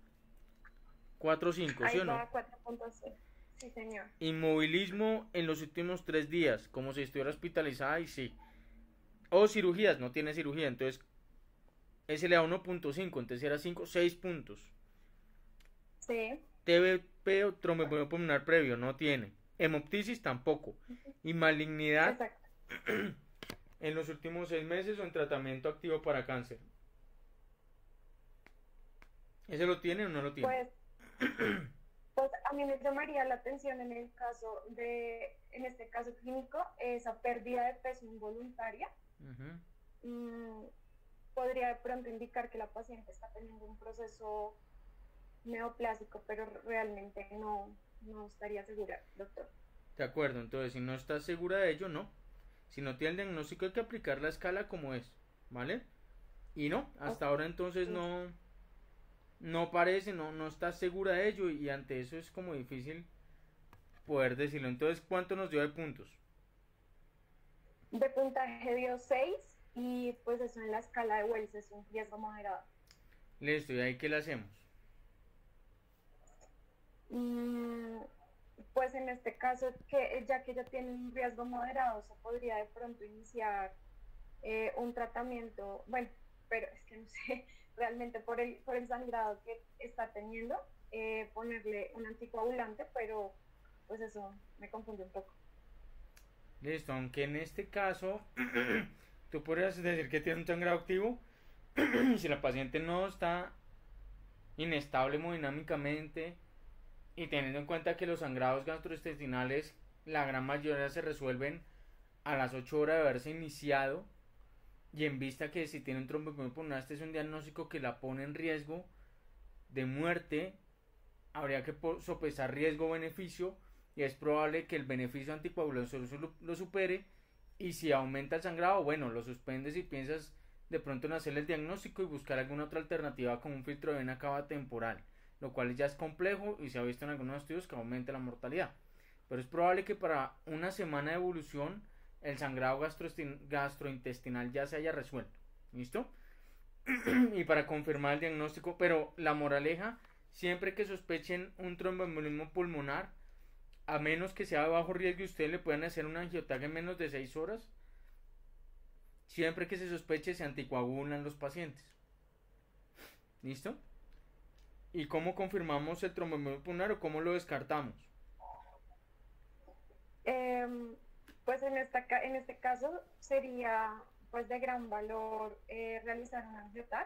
4 o 5, ¿sí Ahí o no? va 4.6. Sí, señor. Inmovilismo en los últimos 3 días, como si estuviera hospitalizada, y sí. O cirugías, no tiene cirugía, entonces ese le da 1.5, entonces era 5, 6 puntos. Sí. TBP o tromboembolismo pulmonar previo, no tiene. Hemoptisis tampoco. Y malignidad Exacto. en los últimos 6 meses o en tratamiento activo para cáncer. ¿Ese lo tiene o no lo tiene? Pues a mí me llamaría la atención en el caso en este caso clínico, esa pérdida de peso involuntaria. Podría de pronto indicar que la paciente está teniendo un proceso neoplásico, pero realmente no estaría segura, doctor. De acuerdo, entonces si no estás segura de ello, no. Si no tiene el diagnóstico hay que aplicar la escala como es, ¿vale? Y no, hasta ahora entonces no parece, no estás segura de ello, y ante eso es como difícil poder decirlo. Entonces, ¿cuánto nos dio de puntos? De puntaje dio 6 y pues eso en la escala de Wells es un riesgo moderado. Listo, ¿y ahí qué le hacemos? Pues en este caso, ya que ella tiene un riesgo moderado, se podría de pronto iniciar un tratamiento, bueno, pero es que no sé, realmente por el sangrado que está teniendo, ponerle un anticoagulante, pero pues eso me confunde un poco. Listo, aunque en este caso tú podrías decir que tiene un sangrado activo si la paciente no está inestable hemodinámicamente, y teniendo en cuenta que los sangrados gastrointestinales la gran mayoría se resuelven a las 8 horas de haberse iniciado, y en vista que si tiene un tromboembolismo pulmonar este es un diagnóstico que la pone en riesgo de muerte, habría que sopesar riesgo-beneficio, y es probable que el beneficio anticoagulatorio lo supere, y si aumenta el sangrado, bueno, lo suspendes y piensas de pronto en hacerle el diagnóstico y buscar alguna otra alternativa como un filtro de vena cava temporal, lo cual ya es complejo y se ha visto en algunos estudios que aumenta la mortalidad, pero es probable que para una semana de evolución el sangrado gastrointestinal ya se haya resuelto. ¿Listo? Y para confirmar el diagnóstico, pero la moraleja, siempre que sospechen un tromboembolismo pulmonar, a menos que sea de bajo riesgo y ustedes le puedan hacer una angiotaca en menos de 6 horas, siempre que se sospeche se anticoagulan los pacientes. ¿Listo? ¿Y cómo confirmamos el tromboembolismo pulmonar o cómo lo descartamos? Pues en este caso sería pues de gran valor realizar un angiotac.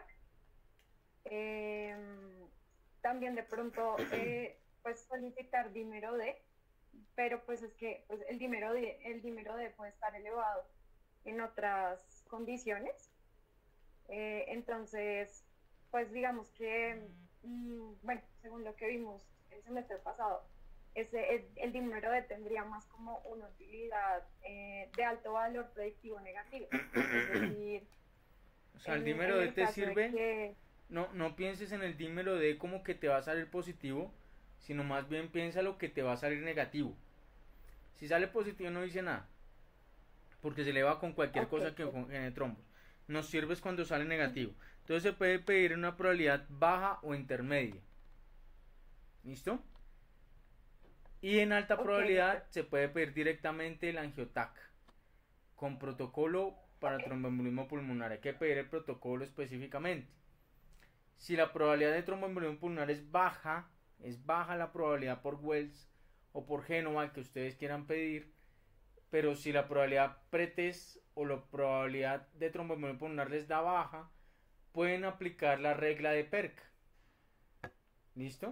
También de pronto pues solicitar dímero D, pero pues es que pues el dímero D puede estar elevado en otras condiciones. Entonces pues digamos que bueno, según lo que vimos el semestre pasado, el dímero D tendría más como una utilidad de alto valor predictivo negativo. Es decir, o sea, el dímero D te sirve. No pienses en el dímero D como que te va a salir positivo, sino más bien piensa lo que te va a salir negativo. Si sale positivo no dice nada, porque se eleva con cualquier cosa que genere trombos. Nos sirve cuando sale negativo. Entonces se puede pedir una probabilidad baja o intermedia. ¿Listo? Y en alta probabilidad se puede pedir directamente el angiotac con protocolo para tromboembolismo pulmonar. Hay que pedir el protocolo específicamente. Si la probabilidad de tromboembolismo pulmonar es baja la probabilidad por Wells o por Genova que ustedes quieran pedir, pero si la probabilidad pretest o la probabilidad de tromboembolismo pulmonar les da baja, pueden aplicar la regla de Perk. ¿Listo?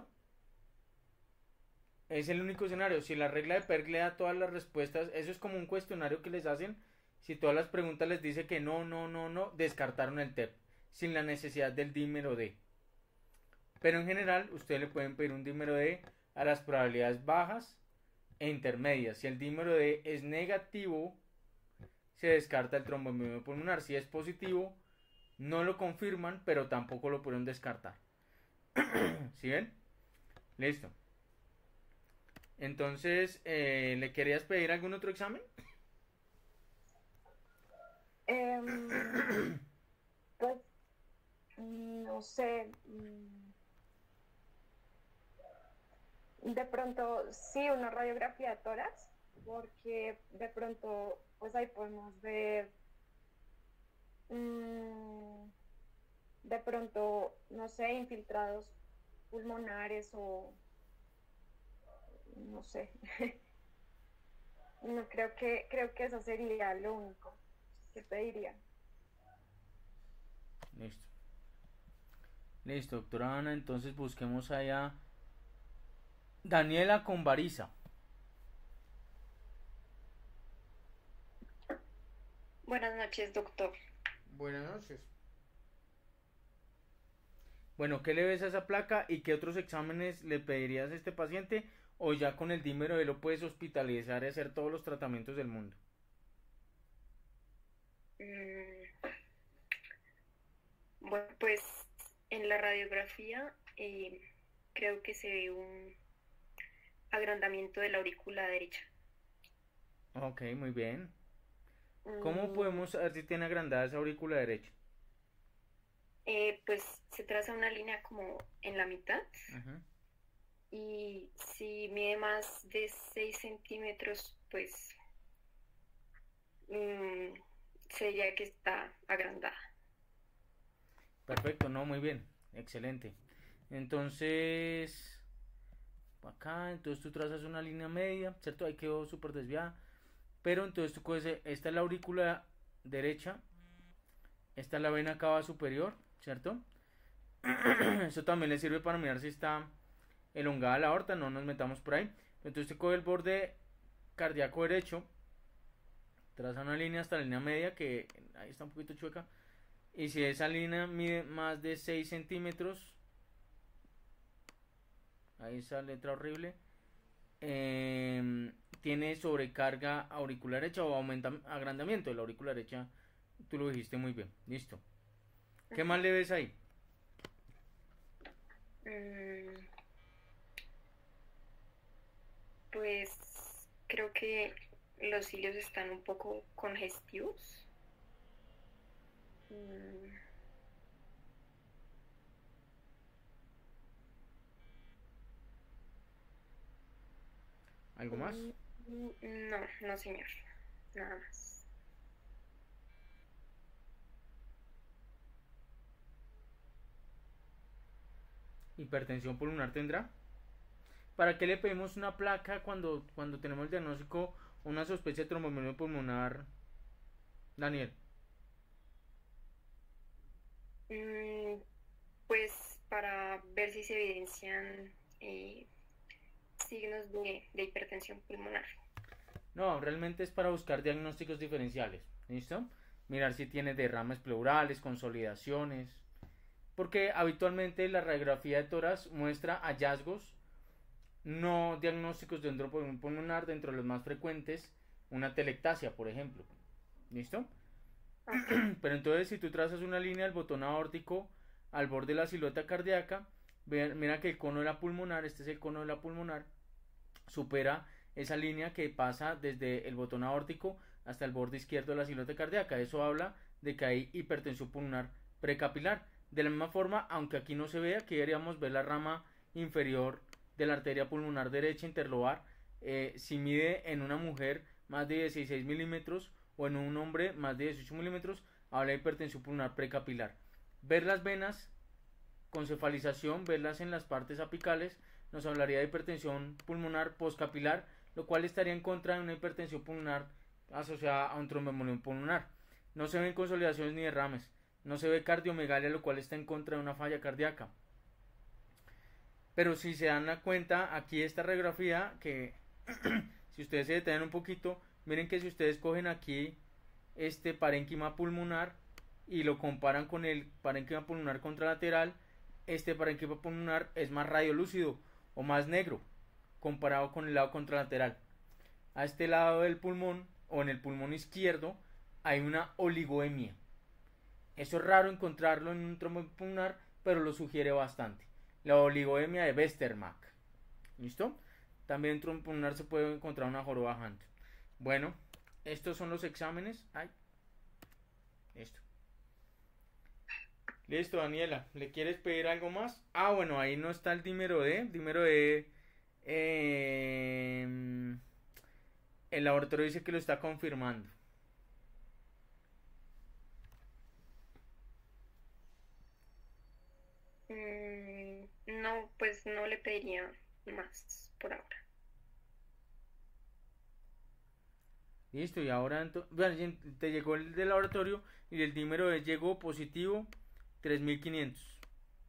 Es el único escenario. Si la regla de Perk le da todas las respuestas, eso es como un cuestionario que les hacen. Si todas las preguntas les dice que no, descartaron el TEP sin la necesidad del dímero D. Pero en general, ustedes le pueden pedir un dímero D a las probabilidades bajas e intermedias. Si el dímero D es negativo, se descarta el tromboembolismo pulmonar. Si es positivo, no lo confirman, pero tampoco lo pueden descartar. ¿Sí ven? Listo. Entonces, ¿le querías pedir algún otro examen? Pues, no sé. De pronto, sí, una radiografía de tórax, porque de pronto, pues ahí podemos ver, de pronto, no sé, infiltrados pulmonares o, no sé. No, creo que eso sería lo único que pediría. Listo. Listo, doctora Ana, entonces busquemos allá Daniela con variza. Buenas noches, doctor. Buenas noches. Bueno, ¿qué le ves a esa placa y qué otros exámenes le pedirías a este paciente? O ya con el dímero D lo puedes hospitalizar y hacer todos los tratamientos del mundo. Bueno, pues en la radiografía creo que se ve un agrandamiento de la aurícula derecha. Ok, muy bien. ¿Cómo podemos saber si tiene agrandada esa aurícula derecha? Pues se traza una línea como en la mitad. Ajá. Y si mide más de 6 centímetros, pues se diría que está agrandada. Perfecto, no, muy bien, excelente. Entonces, acá, entonces tú trazas una línea media, ¿cierto? Ahí quedó súper desviada. Pero entonces tú coges, esta es la aurícula derecha, esta es la vena cava superior, ¿cierto? Eso también le sirve para mirar si está elongada la aorta, no nos metamos por ahí. Entonces te coge el borde cardíaco derecho, traza una línea hasta la línea media, que ahí está un poquito chueca, y si esa línea mide más de 6 centímetros, ahí esa letra horrible, tiene sobrecarga auricular derecha o agrandamiento de la aurícula derecha, tú lo dijiste muy bien, listo. ¿Qué más le ves ahí? Pues creo que los cilios están un poco congestivos. ¿Algo más? No señor, nada más. ¿Hipertensión pulmonar tendrá? ¿Para qué le pedimos una placa cuando tenemos el diagnóstico o una sospecha de tromboembolismo pulmonar, Daniel? Pues para ver si se evidencian signos de hipertensión pulmonar. No, realmente es para buscar diagnósticos diferenciales, ¿listo? Mirar si tiene derrames pleurales, consolidaciones, porque habitualmente la radiografía de tórax muestra hallazgos no diagnósticos de tromboembolismo pulmonar, dentro de los más frecuentes, una telectasia, por ejemplo, ¿listo? Pero entonces si tú trazas una línea del botón aórtico al borde de la silueta cardíaca, mira que el cono de la pulmonar, este es el cono de la pulmonar, supera esa línea que pasa desde el botón aórtico hasta el borde izquierdo de la silueta cardíaca. Eso habla de que hay hipertensión pulmonar precapilar. De la misma forma, aunque aquí no se vea, aquí deberíamos ver la rama inferior de la arteria pulmonar derecha interlobar, si mide en una mujer más de 16 milímetros o en un hombre más de 18 milímetros, habla de hipertensión pulmonar precapilar. Ver las venas con cefalización, verlas en las partes apicales, nos hablaría de hipertensión pulmonar postcapilar, lo cual estaría en contra de una hipertensión pulmonar asociada a un tromboembolismo pulmonar. No se ven consolidaciones ni derrames, no se ve cardiomegalia, lo cual está en contra de una falla cardíaca. Pero si se dan la cuenta, aquí esta radiografía, que si ustedes se detienen un poquito, miren que si ustedes cogen aquí este parénquima pulmonar y lo comparan con el parénquima pulmonar contralateral, este parénquima pulmonar es más radiolúcido o más negro comparado con el lado contralateral. A este lado del pulmón o en el pulmón izquierdo hay una oligoemia. Eso es raro encontrarlo en un trombo pulmonar, pero lo sugiere bastante. La oligoemia de Westermarck. ¿Listo? También en trombo pulmonar se puede encontrar una joroba Hunt. Bueno, estos son los exámenes. Ay. Listo. Listo, Daniela. ¿Le quieres pedir algo más? Ah, bueno, ahí no está el dímero D. Dímero D. El laboratorio dice que lo está confirmando. No, pues no le pediría más por ahora. Listo, y ahora te llegó el del laboratorio y el dímero D llegó positivo 3500.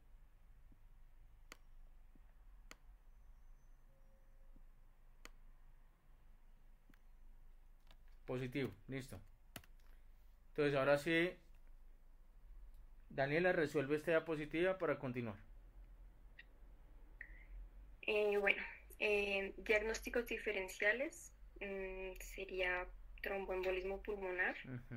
Positivo, listo. Entonces ahora sí, Daniela, resuelve esta diapositiva para continuar. Bueno, diagnósticos diferenciales sería tromboembolismo pulmonar.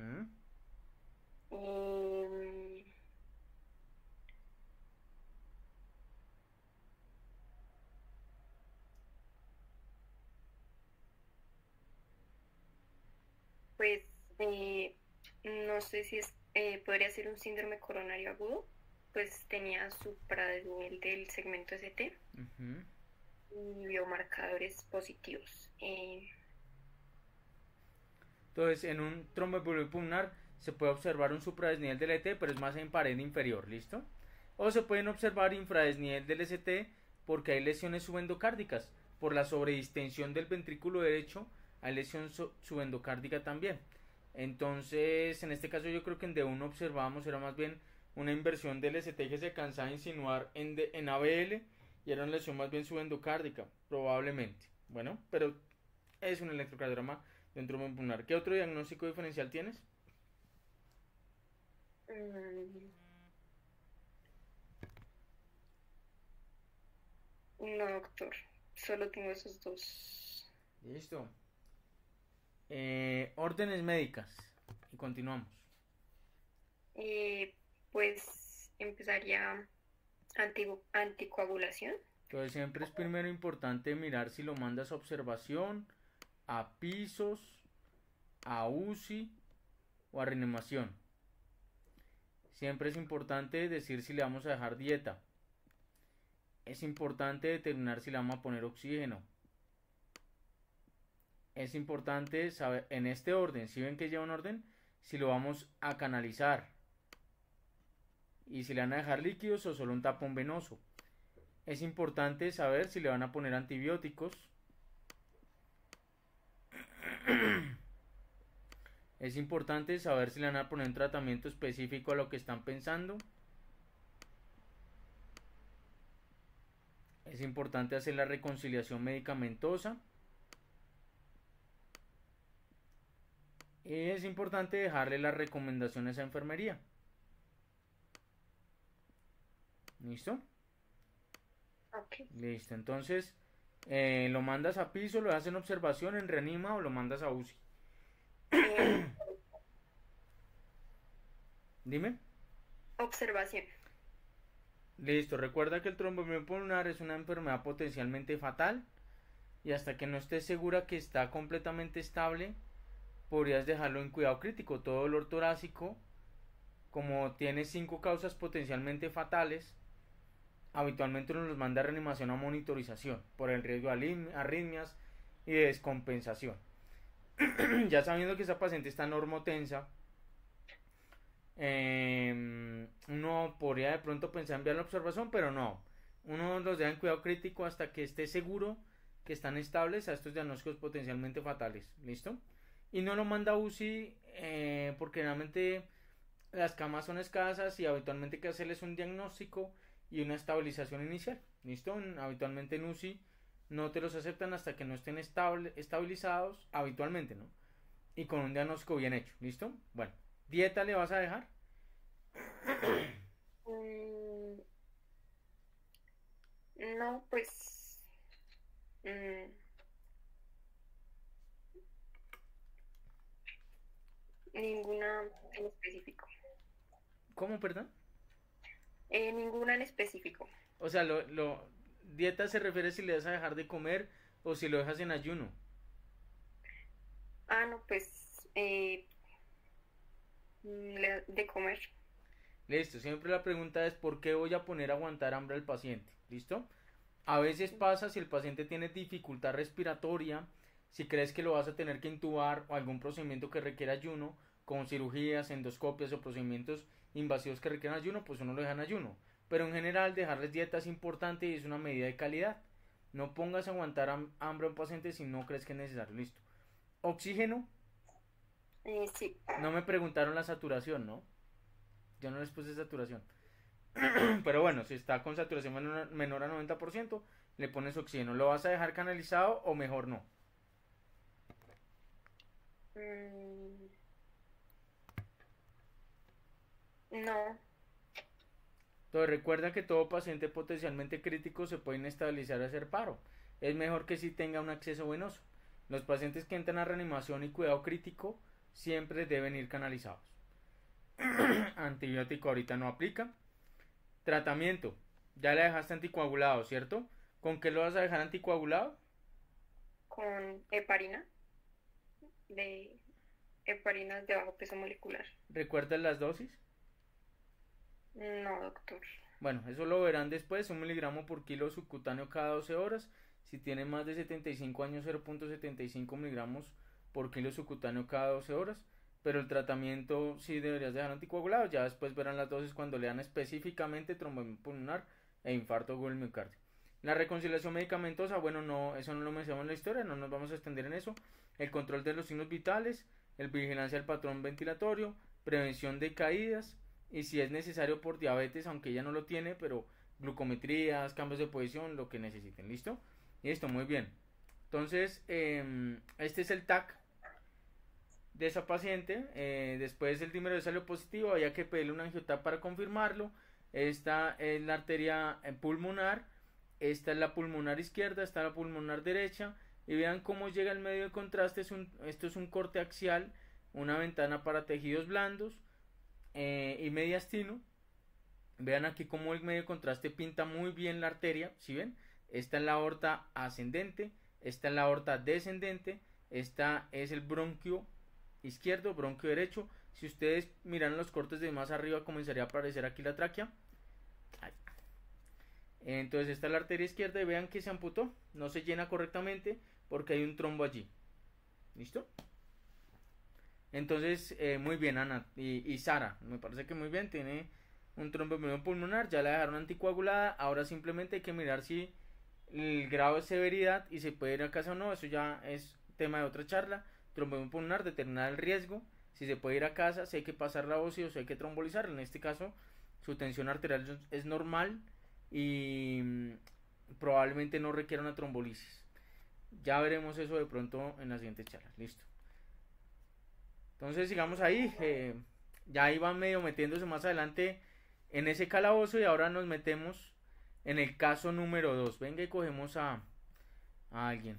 Pues no sé si podría ser un síndrome coronario agudo, pues tenía supradesnivel del segmento ST y biomarcadores positivos. Entonces, en un tromboembolismo pulmonar se puede observar un supradesnivel del ET, pero es más en pared inferior, ¿listo? O se pueden observar infradesnivel del ST porque hay lesiones subendocárdicas. Por la sobredistensión del ventrículo derecho hay lesión subendocárdica también. Entonces, en este caso yo creo que en D1 observábamos era más bien una inversión del ST que se cansaba de insinuar en ABL y era una lesión más bien subendocárdica, probablemente. Bueno, pero es un electrocardiograma de un trombo pulmonar. ¿Qué otro diagnóstico diferencial tienes? No, doctor, solo tengo esos dos. Listo. Órdenes médicas. Y continuamos. Pues empezaría anticoagulación. Entonces siempre es primero importante mirar si lo mandas a observación, a pisos, a UCI o a reanimación. Siempre es importante decir si le vamos a dejar dieta. Es importante determinar si le vamos a poner oxígeno. Es importante saber en este orden, si ven que lleva un orden, si lo vamos a canalizar y si le van a dejar líquidos o solo un tapón venoso. Es importante saber si le van a poner antibióticos. Es importante saber si le van a poner un tratamiento específico a lo que están pensando. Es importante hacer la reconciliación medicamentosa. Y es importante dejarle las recomendaciones a enfermería. ¿Listo? Okay. Listo, entonces lo mandas a piso, lo haces en observación, en reanima o lo mandas a UCI. Dime. Observación. Listo, recuerda que el tromboembolismo pulmonar es una enfermedad potencialmente fatal y hasta que no estés segura que está completamente estable, podrías dejarlo en cuidado crítico. Todo dolor torácico, como tiene 5 causas potencialmente fatales, habitualmente uno los manda a reanimación o monitorización por el riesgo de arritmias y de descompensación. Ya sabiendo que esa paciente está normotensa, Uno podría de pronto pensar enviar la observación, pero no. Uno los deja en cuidado crítico hasta que esté seguro que están estables a estos diagnósticos potencialmente fatales. ¿Listo? Y no lo manda a UCI porque realmente las camas son escasas y habitualmente hay que hacerles un diagnóstico y una estabilización inicial. ¿Listo? Habitualmente en UCI no te los aceptan hasta que no estén estabilizados, habitualmente, ¿no? Y con un diagnóstico bien hecho. ¿Listo? Bueno, ¿dieta le vas a dejar? No, pues ninguna en específico. ¿Cómo, perdón? Ninguna en específico. O sea, dieta se refiere si le vas a dejar de comer o si lo dejas en ayuno. No, pues de comer. Listo, siempre la pregunta es ¿por qué voy a poner a aguantar hambre al paciente? ¿Listo? A veces pasa si el paciente tiene dificultad respiratoria, si crees que lo vas a tener que intubar o algún procedimiento que requiera ayuno, como cirugías, endoscopias o procedimientos invasivos que requieran ayuno, pues uno lo deja en ayuno. Pero en general dejarles dieta es importante y es una medida de calidad. No pongas a aguantar hambre a un paciente si no crees que es necesario. Listo. ¿Oxígeno? Sí. No me preguntaron la saturación, ¿no? Yo no les puse saturación. Pero bueno, si está con saturación menor a 90%, le pones oxígeno. ¿Lo vas a dejar canalizado o mejor no? No. Entonces recuerda que todo paciente potencialmente crítico se puede inestabilizar y hacer paro. Es mejor que sí tenga un acceso venoso. Los pacientes que entran a reanimación y cuidado crítico siempre deben ir canalizados. Antibiótico ahorita no aplica. Tratamiento. Ya le dejaste anticoagulado, ¿cierto? ¿Con qué lo vas a dejar anticoagulado? Con heparina. De heparinas de bajo peso molecular. ¿Recuerdas las dosis? No, doctor. Bueno, eso lo verán después. 1 miligramo por kilo subcutáneo cada 12 horas. Si tiene más de 75 años, 0.75 miligramos por kilo subcutáneo cada 12 horas. Pero el tratamiento sí deberías dejar anticoagulado. Ya después verán las dosis cuando le dan específicamente tromboembolia pulmonar e infarto agudo del miocardio. La reconciliación medicamentosa, bueno, no, eso no lo mencionamos en la historia, no nos vamos a extender en eso. El control de los signos vitales, el vigilancia del patrón ventilatorio, prevención de caídas y si es necesario por diabetes, aunque ella no lo tiene, pero glucometrías, cambios de posición, lo que necesiten. ¿Listo? Listo, muy bien. Entonces, este es el TAC de esa paciente. Después el dímero salió positivo, había que pedirle un angioTAC para confirmarlo. Esta es la arteria pulmonar, esta es la pulmonar izquierda, esta es la pulmonar derecha. Y vean cómo llega el medio de contraste. Esto es un corte axial, una ventana para tejidos blandos y mediastino. Vean aquí cómo el medio de contraste pinta muy bien la arteria. ¿Sí ven? Esta es la aorta ascendente, esta es la aorta descendente, esta es el bronquio izquierdo, bronquio derecho. Si ustedes miran los cortes de más arriba, comenzaría a aparecer aquí la tráquea. Ahí. Entonces esta es la arteria izquierda y vean que se amputó, no se llena correctamente porque hay un trombo allí. ¿Listo? Entonces, muy bien, Ana y Sara, me parece que muy bien, tiene un trombo pulmonar, ya la dejaron anticoagulada, ahora simplemente hay que mirar si el grado de severidad y se puede ir a casa o no, eso ya es tema de otra charla. Trombo pulmonar, determinar el riesgo, si se puede ir a casa, si hay que pasar la OSI o si hay que trombolizar. En este caso, su tensión arterial es normal y probablemente no requiera una trombolisis. Ya veremos eso de pronto en la siguiente charla. Listo. Entonces sigamos ahí. Ya iban medio metiéndose más adelante en ese calabozo y ahora nos metemos en el caso número 2. Venga y cogemos a alguien.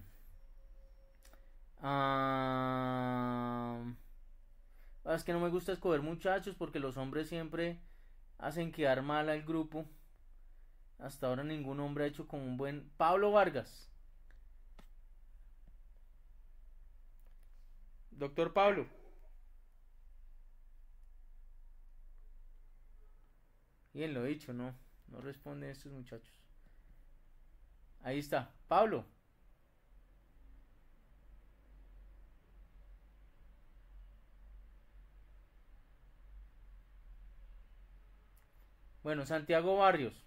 Es que no me gusta escoger muchachos porque los hombres siempre hacen quedar mal al grupo. Hasta ahora ningún hombre ha hecho como un buen... Pablo Vargas. Doctor Pablo. Bien lo he dicho, no responden estos muchachos. Ahí está, Pablo. Bueno, Santiago Barrios.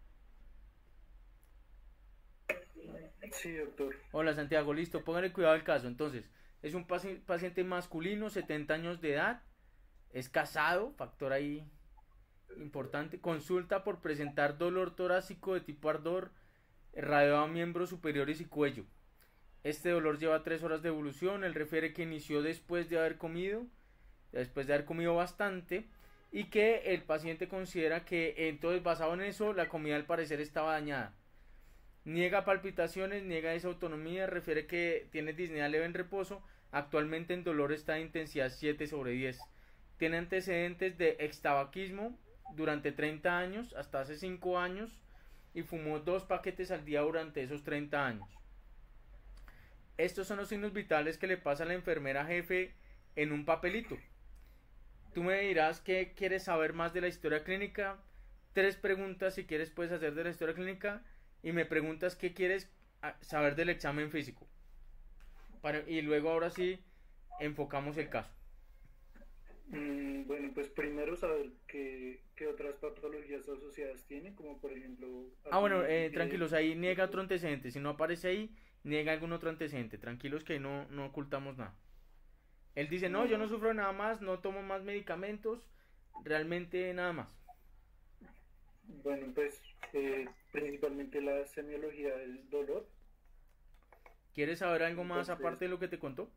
Sí, doctor. Hola Santiago, listo, póngale cuidado al caso. Entonces, es un paciente masculino, 70 años de edad, es casado, factor ahí importante. Consulta por presentar dolor torácico de tipo ardor, irradiado a miembros superiores y cuello. Este dolor lleva 3 horas de evolución. Él refiere que inició después de haber comido bastante, y que el paciente considera que entonces, basado en eso, la comida al parecer estaba dañada. Niega palpitaciones, niega desautonomía, refiere que tiene disnea leve en reposo. Actualmente en dolor está de intensidad 7/10. Tiene antecedentes de extabaquismo durante 30 años, hasta hace 5 años, y fumó 2 paquetes al día durante esos 30 años. Estos son los signos vitales que le pasa a la enfermera jefe en un papelito. Tú me dirás que quieres saber más de la historia clínica. 3 preguntas si quieres puedes hacer de la historia clínica, y me preguntas qué quieres saber del examen físico. Y luego ahora sí enfocamos el caso. Bueno, pues primero saber qué otras patologías asociadas tiene, como por ejemplo... Bueno, tranquilos, ahí niega otro antecedente. Si no aparece ahí, niega algún otro antecedente. Tranquilos que no ocultamos nada. Él dice, no, yo no sufro nada más, no tomo más medicamentos, realmente nada más. Bueno, pues principalmente la semiología del dolor. ¿Quieres saber algo más aparte de lo que te contó?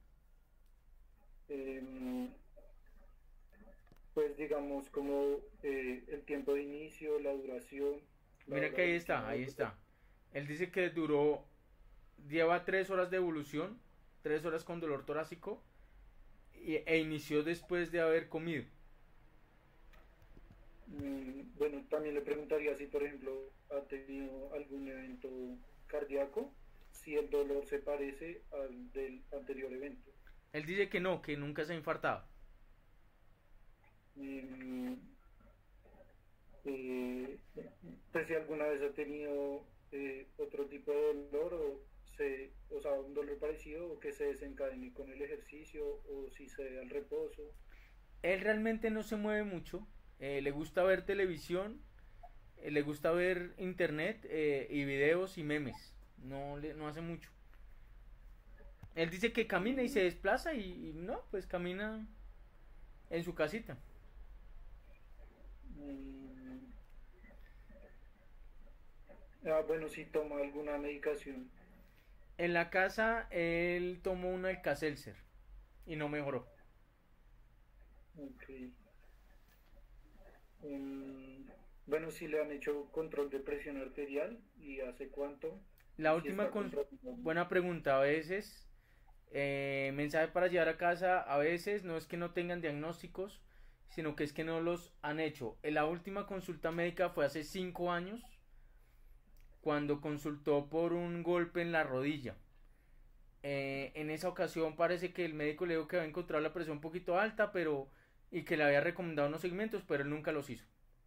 Pues digamos como el tiempo de inicio, la duración. Mira que ahí está. Él dice que lleva 3 horas de evolución, 3 horas con dolor torácico, e inició después de haber comido. Bueno, también le preguntaría si, por ejemplo, ha tenido algún evento cardíaco, si el dolor se parece al del anterior evento. Él dice que no, que nunca se ha infartado. Pues si alguna vez ha tenido otro tipo de dolor, o sea, un dolor parecido, o que se desencadene con el ejercicio, o si se da el reposo. Él realmente no se mueve mucho. Le gusta ver televisión, le gusta ver internet y videos y memes. No hace mucho. Él dice que camina y se desplaza y no, pues camina en su casita. Bueno, si toma alguna medicación. En la casa él tomó un Alka-Seltzer y no mejoró. Okay. Bueno, si le han hecho control de presión arterial, ¿y hace cuánto? La última buena pregunta. A veces mensaje para llevar a casa, a veces no es que no tengan diagnósticos, sino que es que no los han hecho. La última consulta médica fue hace 5 años, cuando consultó por un golpe en la rodilla. En esa ocasión parece que el médico le dijo que había encontrado la presión un poquito alta, y que le había recomendado unos segmentos, pero él nunca los hizo.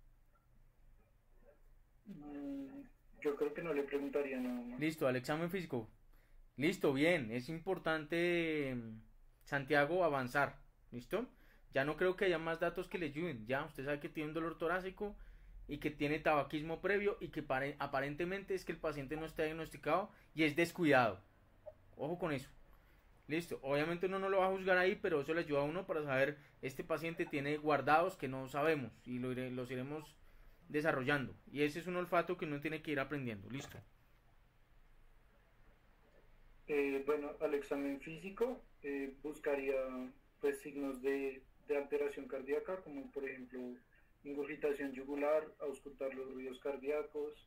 Yo creo que no le preguntaría nada más. Listo, al examen físico. Listo, bien. Es importante, Santiago, avanzar. ¿Listo? Ya no creo que haya más datos que le ayuden. Ya, usted sabe que tiene un dolor torácico y que tiene tabaquismo previo y que aparentemente es que el paciente no está diagnosticado y es descuidado. Ojo con eso. Listo, obviamente uno no lo va a juzgar ahí, pero eso le ayuda a uno para saber, este paciente tiene guardados que no sabemos y los iremos desarrollando. Y ese es un olfato que uno tiene que ir aprendiendo. Listo. Bueno, al examen físico buscaría pues signos de alteración cardíaca, como por ejemplo ingurgitación yugular, auscultar los ruidos cardíacos,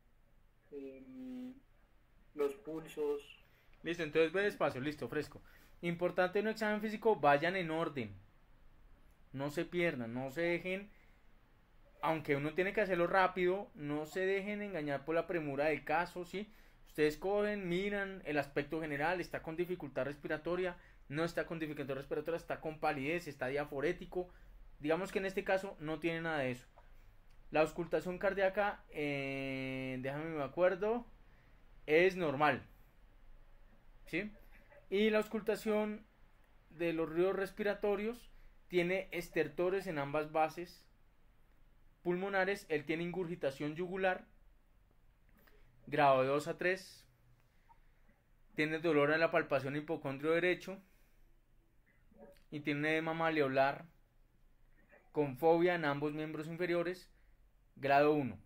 los pulsos. Listo, entonces ve despacio, listo, fresco. Importante en un examen físico, vayan en orden. No se pierdan, no se dejen, aunque uno tiene que hacerlo rápido, no se dejen engañar por la premura del caso, ¿sí? Ustedes cogen, miran el aspecto general, está con dificultad respiratoria, no está con dificultad respiratoria, está con palidez, está diaforético. Digamos que en este caso no tiene nada de eso. La auscultación cardíaca, déjame me acuerdo, es normal, ¿sí? Y la auscultación de los ruidos respiratorios tiene estertores en ambas bases pulmonares, él tiene ingurgitación yugular, grado de 2 a 3, tiene dolor en la palpación hipocondrio derecho y tiene un edema maleolar con fobia en ambos miembros inferiores, grado 1.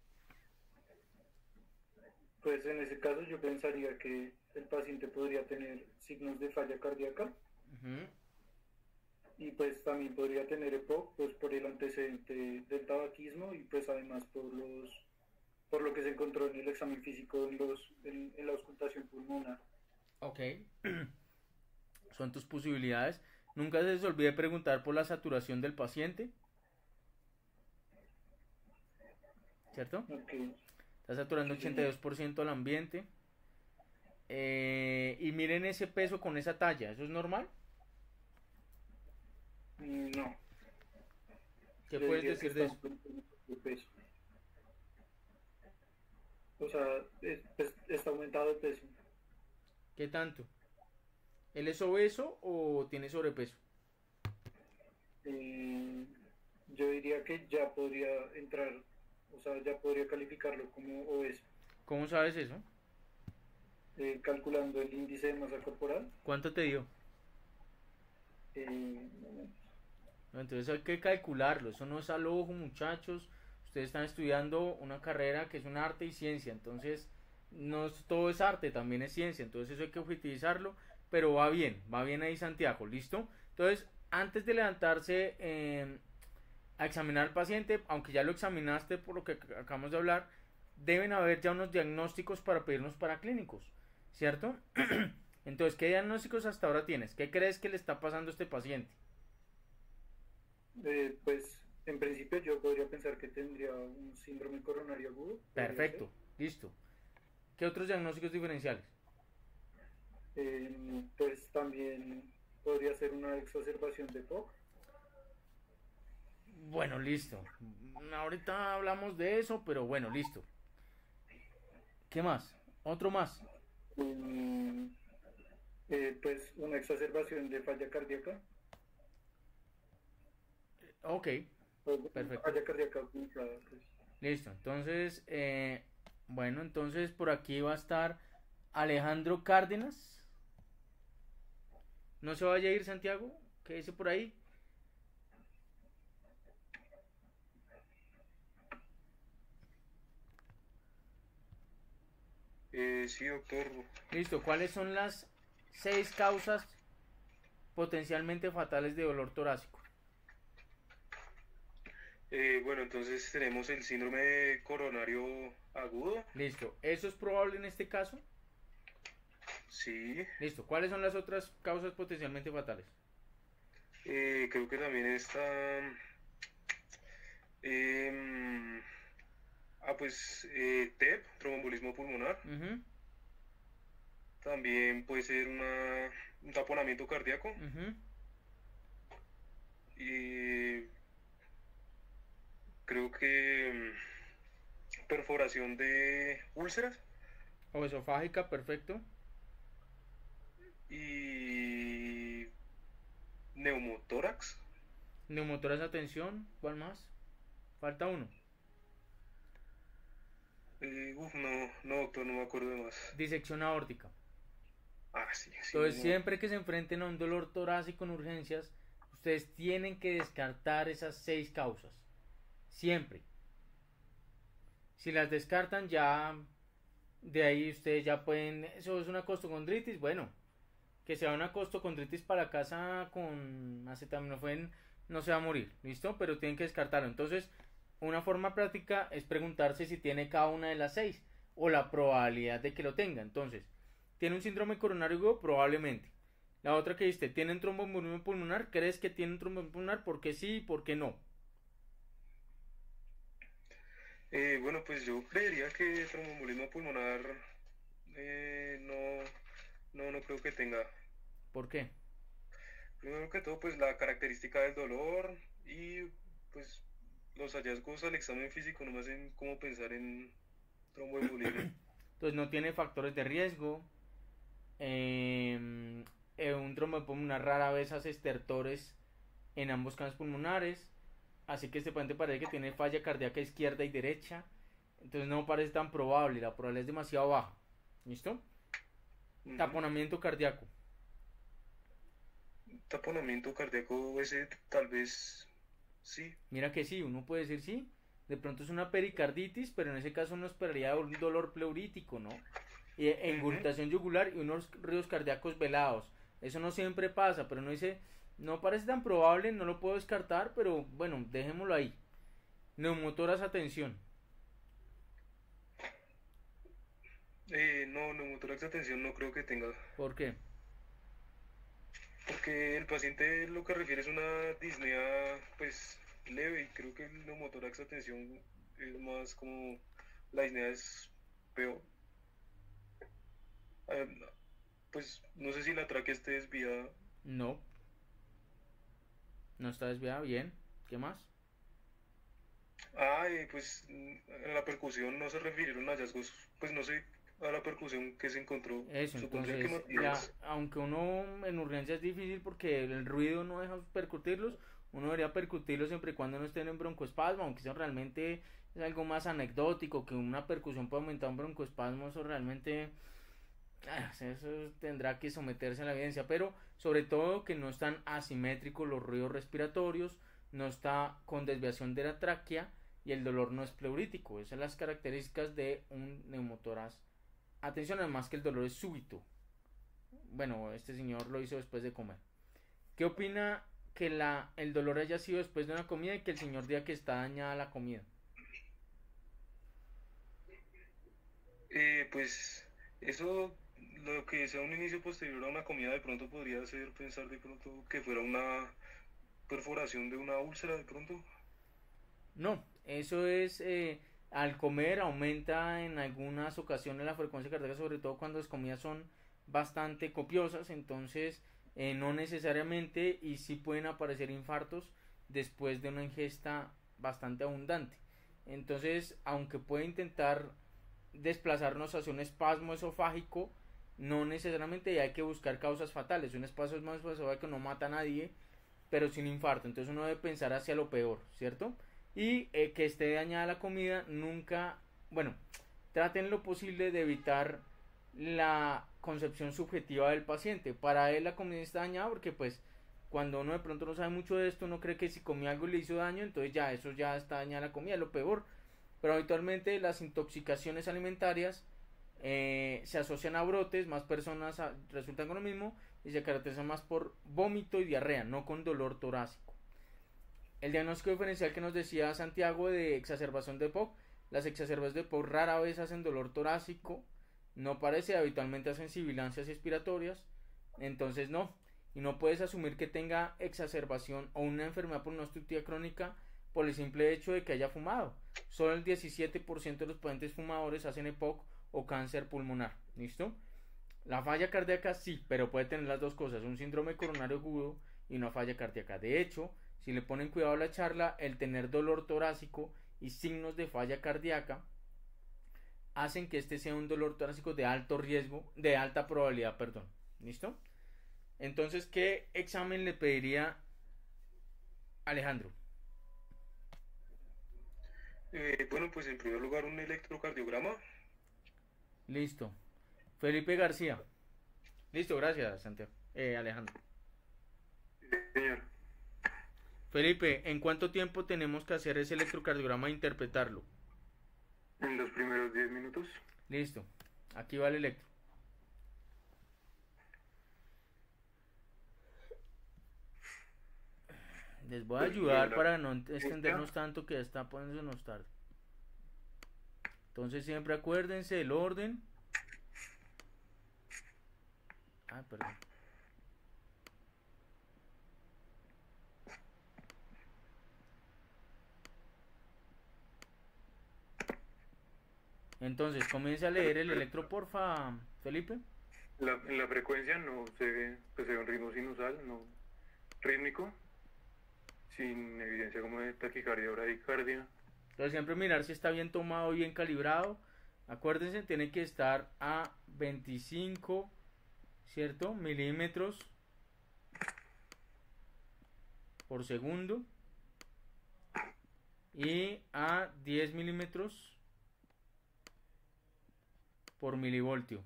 Pues en ese caso yo pensaría que el paciente podría tener signos de falla cardíaca. Uh-huh. Y pues también podría tener EPOC, pues por el antecedente del tabaquismo y pues además por lo que se encontró en el examen físico en la auscultación pulmonar. Ok. Son tus posibilidades. Nunca se les olvide preguntar por la saturación del paciente. ¿Cierto? Ok. Está saturando 82% al ambiente. Y miren ese peso con esa talla. ¿Eso es normal? No. ¿Qué puedes decir de eso? Peso. O sea, pues, está aumentado el peso. ¿Qué tanto? ¿Él es obeso o tiene sobrepeso? Yo diría que ya podría entrar, o sea, ya podría calificarlo como obeso. ¿Cómo sabes eso? Calculando el índice de masa corporal. ¿Cuánto te dio? Un Entonces hay que calcularlo, eso no es al ojo, muchachos. Ustedes están estudiando una carrera que es un arte y ciencia, entonces no todo es arte, también es ciencia, entonces eso hay que objetivizarlo, pero va bien ahí Santiago, ¿listo? Entonces, antes de levantarse a examinar al paciente, aunque ya lo examinaste por lo que acabamos de hablar, deben haber ya unos diagnósticos para pedirnos paraclínicos, ¿cierto? Entonces, ¿qué diagnósticos hasta ahora tienes? ¿Qué crees que le está pasando a este paciente? Pues en principio yo podría pensar que tendría un síndrome coronario agudo. Perfecto, listo. ¿Qué otros diagnósticos diferenciales? Pues también podría ser una exacerbación de POC. Bueno, listo. Ahorita hablamos de eso, pero bueno, listo. ¿Qué más? ¿Otro más? Pues una exacerbación de falla cardíaca. Ok, perfecto. Falla cardíaca aguda, pues. Listo, entonces, bueno, entonces por aquí va a estar Alejandro Cárdenas. ¿No se vaya a ir, Santiago? ¿Qué dice por ahí? Sí, doctor. Listo, ¿cuáles son las 6 causas potencialmente fatales de dolor torácico? Bueno, entonces tenemos el síndrome coronario agudo. Listo, ¿eso es probable en este caso? Sí. Listo, ¿cuáles son las otras causas potencialmente fatales? Creo que también está... TEP, tromboembolismo pulmonar. Uh-huh. También puede ser un taponamiento cardíaco. Uh-huh. Y creo que perforación de úlceras. O esofágica, perfecto. Y neumotórax. Neumotórax, atención, ¿cuál más? Falta uno. No, doctor, no me acuerdo de más. Disección aórtica. Sí. Entonces, No. siempre que se enfrenten a un dolor torácico en urgencias, ustedes tienen que descartar esas 6 causas. Siempre. Si las descartan, ya de ahí ustedes ya pueden... Eso es una costocondritis, bueno, que sea una costocondritis para casa con acetaminofén, no se va a morir, ¿listo? Pero tienen que descartarlo. Entonces, una forma práctica es preguntarse si tiene cada una de las 6 o la probabilidad de que lo tenga. Entonces, ¿tiene un síndrome coronario agudo? Probablemente. La otra que dijiste, ¿tiene un tromboembolismo pulmonar? ¿Crees que tiene un tromboembolismo pulmonar? ¿Por qué sí y por qué no? Bueno, pues yo creería que tromboembolismo pulmonar no creo que tenga. ¿Por qué? Primero que todo, pues la característica del dolor y pues los hallazgos al examen físico no me hacen como pensar en tromboembolismo. Entonces no tiene factores de riesgo. Un trombo pulmonar rara vez hace estertores en ambos canales pulmonares. así que este paciente parece que tiene falla cardíaca izquierda y derecha, entonces no parece tan probable, la probabilidad es demasiado baja. ¿Listo? Taponamiento cardíaco. Taponamiento cardíaco, ese tal vez sí. Mira que sí, uno puede decir sí. De pronto es una pericarditis, pero en ese caso uno esperaría un dolor pleurítico, ¿no? Y engurgitación yugular y unos ríos cardíacos velados. Eso no siempre pasa, pero uno dice, no parece tan probable, no lo puedo descartar, pero bueno, dejémoslo ahí. Neumotoras, atención. No, neumotórax de tensión no creo que tenga. ¿Por qué? Porque el paciente lo que refiere es una disnea pues leve y creo que el neumotórax de tensión es más como la disnea es peor. Pues no sé si la tráquea esté desviada. No. No está desviada, bien. ¿Qué más? Pues en la percusión no se refirieron a hallazgos, pues no sé, a la percusión que se encontró. Eso, Supondría entonces, aunque uno en urgencia es difícil porque el ruido no deja percutirlos, uno debería percutirlos siempre y cuando no estén en broncoespasmo, aunque eso realmente es algo más anecdótico, que una percusión puede aumentar un broncoespasmo, eso realmente, eso tendrá que someterse a la evidencia, pero sobre todo que no están asimétricos los ruidos respiratorios, no está con desviación de la tráquea y el dolor no es pleurítico. Esas son las características de un neumotórax. Atención, además que el dolor es súbito. Bueno, este señor lo hizo después de comer. ¿Qué opina que el dolor haya sido después de una comida y que el señor diga que está dañada la comida? Pues eso, lo que sea un inicio posterior a una comida de pronto podría hacer pensar de pronto que fuera una perforación de una úlcera de pronto. No, eso es al comer aumenta en algunas ocasiones la frecuencia cardíaca, sobre todo cuando las comidas son bastante copiosas, entonces no necesariamente, y sí pueden aparecer infartos después de una ingesta bastante abundante. Entonces, aunque puede intentar desplazarnos hacia un espasmo esofágico, no necesariamente hay que buscar causas fatales. Un espasmo esofágico no mata a nadie, pero sin infarto, entonces uno debe pensar hacia lo peor, ¿cierto? Y que esté dañada la comida, nunca, bueno, traten lo posible de evitar la concepción subjetiva del paciente. Para él la comida está dañada porque pues cuando uno de pronto no sabe mucho de esto, uno cree que si comió algo y le hizo daño, entonces ya eso ya está dañada la comida, es lo peor. Pero habitualmente las intoxicaciones alimentarias se asocian a brotes, más personas resultan con lo mismo y se caracterizan más por vómito y diarrea, no con dolor torácico. El diagnóstico diferencial que nos decía Santiago de exacerbación de EPOC, las exacerbaciones de EPOC rara vez hacen dolor torácico, no parece, habitualmente hacen sibilancias expiratorias, entonces no, y no puedes asumir que tenga exacerbación o una enfermedad por una obstructiva crónica por el simple hecho de que haya fumado. Solo el 17% de los pacientes fumadores hacen EPOC o cáncer pulmonar, ¿listo? La falla cardíaca sí, pero puede tener las dos cosas, un síndrome coronario agudo y una falla cardíaca. De hecho, si le ponen cuidado a la charla, el tener dolor torácico y signos de falla cardíaca hacen que este sea un dolor torácico de alto riesgo, de alta probabilidad, perdón. ¿Listo? Entonces, ¿qué examen le pediría Alejandro? Bueno, pues en primer lugar un electrocardiograma. Listo. Felipe García. Listo, gracias, Santiago. Alejandro. Señor. Felipe, ¿en cuánto tiempo tenemos que hacer ese electrocardiograma e interpretarlo? En los primeros 10 minutos. Listo. Aquí va el electro. Les voy a ayudar para no extendernos tanto que ya está poniéndonos tarde. Entonces siempre acuérdense del orden. Perdón. Entonces, comience a leer el electro, porfa, Felipe. En la frecuencia no se ve, pues se ve un ritmo sinusal, no rítmico, sin evidencia como de taquicardia o bradicardia. Entonces siempre mirar si está bien tomado, bien calibrado. Acuérdense, tiene que estar a 25, ¿cierto? Milímetros por segundo. y a 10 milímetros por milivoltio.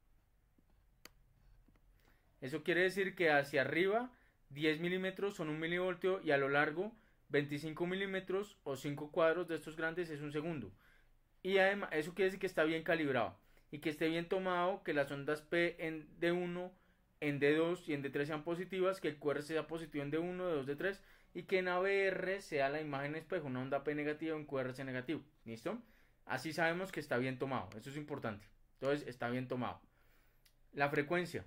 Eso quiere decir que hacia arriba 10 milímetros son 1 milivoltio y a lo largo 25 milímetros o 5 cuadros de estos grandes es un segundo. Y además eso quiere decir que está bien calibrado y que esté bien tomado, que las ondas P en D1, en D2 y en D3 sean positivas, que el QR sea positivo en D1, D2, D3 y que en ABR sea la imagen espejo, una onda P negativa y un QR sea negativo. ¿Listo? Así sabemos que está bien tomado, eso es importante. Entonces está bien tomado. La frecuencia.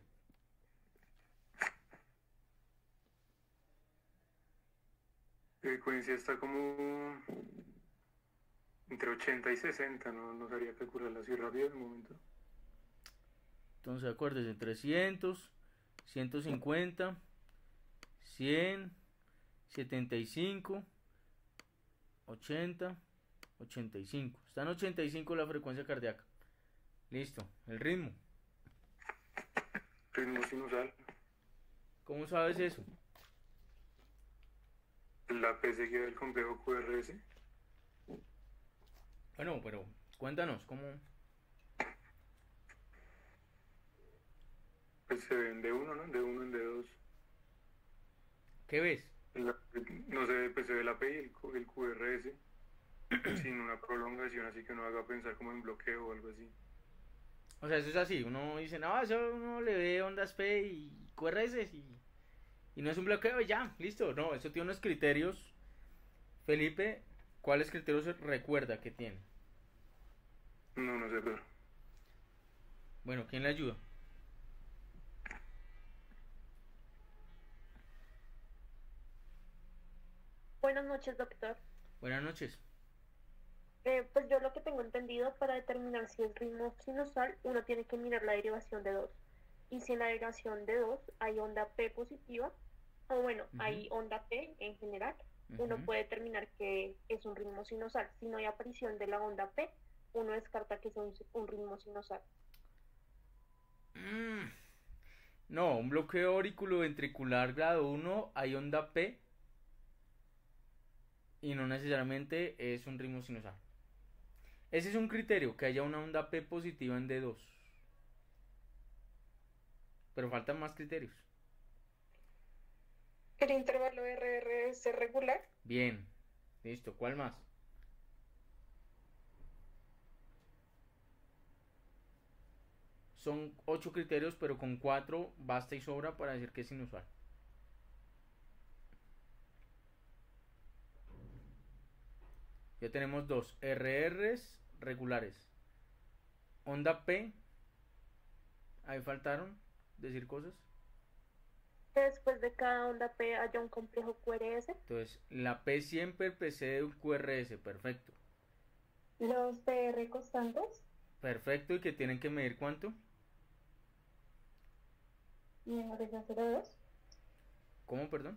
La frecuencia está como entre 80 y 60, no sabría calcularla así rápido en el momento. Entonces acuérdense, 300, 150, 100, 75, 80, 85. Está en 85 la frecuencia cardíaca. Listo, el ritmo. Ritmo sinusal. ¿Cómo sabes eso? La P seguida del complejo QRS. Bueno, pero cuéntanos, ¿cómo? Pues se ve en D1, ¿no? En D1, en D2. ¿Qué ves? No se ve, pues se ve la P y el QRS sin una prolongación, así que uno haga pensar como en bloqueo o algo así. O sea, eso es así, uno dice, no, eso uno le ve ondas P y QRS y no es un bloqueo y ya, listo. No, eso tiene unos criterios. Felipe, ¿cuáles criterios recuerda que tiene? No sé, pero... Bueno, ¿quién le ayuda? Buenas noches, doctor. Buenas noches. Pues yo lo que tengo entendido, para determinar si es ritmo sinusal, uno tiene que mirar la derivación de 2. Y si en la derivación de 2 hay onda P positiva, o bueno, hay onda P en general, uno puede determinar que es un ritmo sinusal. Si no hay aparición de la onda P, uno descarta que es un ritmo sinusal. No, un bloqueo auriculoventricular grado 1 hay onda P y no necesariamente es un ritmo sinusal. Ese es un criterio, que haya una onda P positiva en D2. Pero faltan más criterios. ¿El intervalo RR es regular? Bien, listo, ¿cuál más? Son 8 criterios, pero con 4 basta y sobra para decir que es inusual. Ya tenemos 2 RRs regulares. Onda P. Ahí faltaron decir cosas. Después de cada onda P haya un complejo QRS. Entonces, la P siempre precede un QRS, perfecto. Los PR constantes. Perfecto, y que tienen que medir ¿cuánto? Menores a 0,2. ¿Cómo, perdón?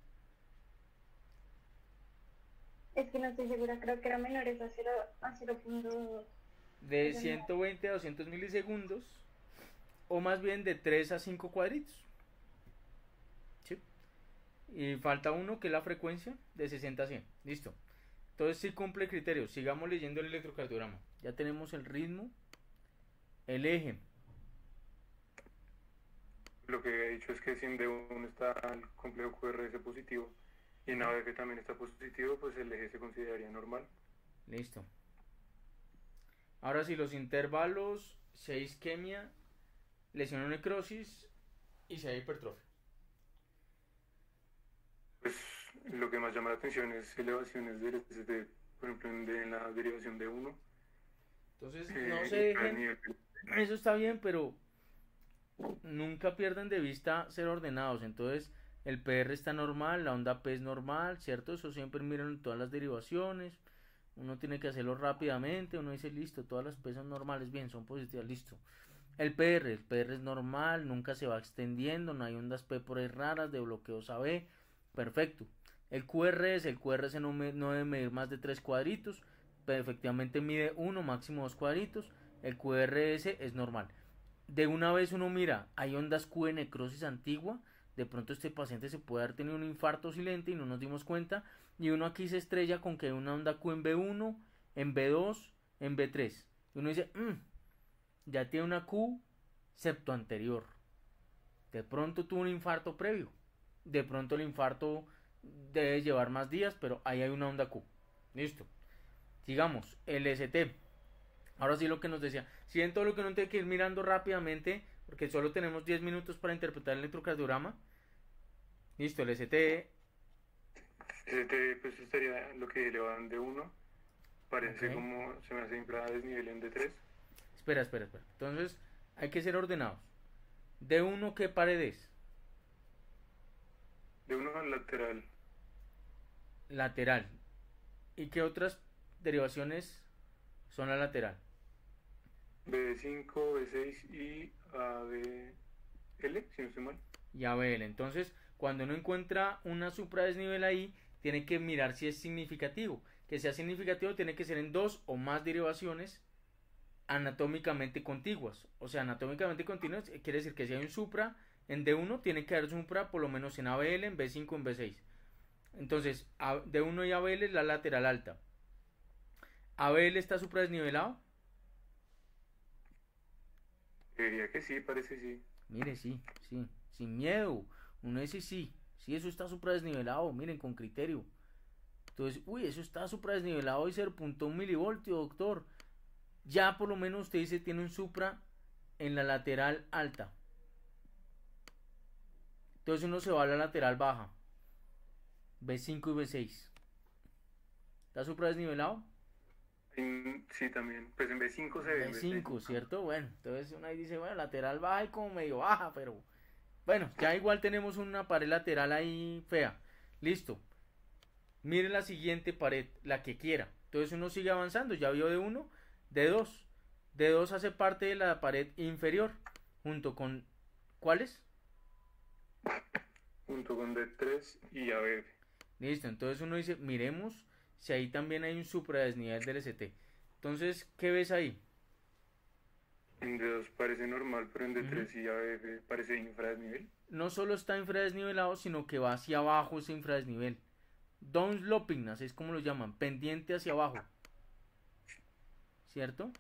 Es que no estoy segura, creo que era menores a 0,2. De 120 a 200 milisegundos, o más bien de 3 a 5 cuadritos. ¿Sí? Y falta uno, que es la frecuencia, de 60 a 100. Listo. Entonces sí cumple el criterio. Sigamos leyendo el electrocardiograma. Ya tenemos el ritmo, el eje. Lo que he dicho es que si en D1 está el complejo QRS positivo y en ABF también está positivo, pues el eje se consideraría normal. Listo. Ahora sí, los intervalos, si hay isquemia, lesión o necrosis y si hay hipertrofia. Pues lo que más llama la atención es elevaciones del ST, por ejemplo en la derivación de 1. Entonces no se dejen, eso está bien, pero nunca pierdan de vista ser ordenados. Entonces el PR está normal, la onda P es normal, ¿cierto? Eso siempre miran todas las derivaciones. Uno tiene que hacerlo rápidamente. Uno dice, listo, todas las P son normales, bien, son positivas, listo. El PR es normal, nunca se va extendiendo, no hay ondas P por ahí raras, de bloqueos AB, perfecto. El QRS no debe medir más de 3 cuadritos, pero efectivamente mide 1, máximo 2 cuadritos. El QRS es normal. De una vez uno mira, hay ondas Q de necrosis antigua, de pronto este paciente se puede haber tenido un infarto silente y no nos dimos cuenta, y uno aquí se estrella con que hay una onda Q en B1, en B2, en B3. Y uno dice, ya tiene una Q septoanterior. De pronto tuvo un infarto previo. De pronto el infarto debe llevar más días, pero ahí hay una onda Q. Listo. Sigamos, el ST. Ahora sí lo que nos decía. Si ven todo lo que uno tiene que ir mirando rápidamente, porque solo tenemos 10 minutos para interpretar el electrocardiograma. Listo, el ST. ST, pues estaría lo que le van de 1. Parece como se me hace infra desnivel en D3. Espera. Entonces, hay que ser ordenados. D1, ¿qué pared es? D1 lateral. Lateral. ¿Y qué otras derivaciones son la lateral? B5, B6 y ABL, si no estoy mal. Y ABL. Entonces, cuando uno encuentra una supradesnivel ahí, tiene que mirar si es significativo. Que sea significativo tiene que ser en 2 o más derivaciones anatómicamente contiguas. O sea, anatómicamente continuas quiere decir que si hay un supra en D1, tiene que haber supra por lo menos en ABL, en B5, en B6. Entonces, D1 y ABL es la lateral alta. ¿ABL está supradesnivelado? Diría que sí, parece sí. Mire, sí, sin miedo. Uno dice sí, eso está supradesnivelado, miren, con criterio. Entonces, eso está supradesnivelado y 0.1 milivoltio, doctor. Ya por lo menos usted dice tiene un supra en la lateral alta. Entonces uno se va a la lateral baja. B5 y B6. ¿Está supradesnivelado? Sí, también. Pues en B5 se ve. B5, ¿cierto? Bueno, entonces uno ahí dice, bueno, lateral baja y como medio baja, pero bueno, ya igual tenemos una pared lateral ahí fea. Listo. Mire la siguiente pared, la que quiera. Entonces uno sigue avanzando, ya vio D1, D2. D2 hace parte de la pared inferior, junto con, ¿cuáles? Junto con D3 y ABF. Listo, entonces uno dice, miremos si ahí también hay un supradesnivel del ST. Entonces, ¿qué ves ahí? En D2 parece normal, pero en D3 y ABF parece infradesnivel. No solo está infradesnivelado, sino que va hacia abajo ese infradesnivel. Downsloping, así es como lo llaman, pendiente hacia abajo. ¿Cierto?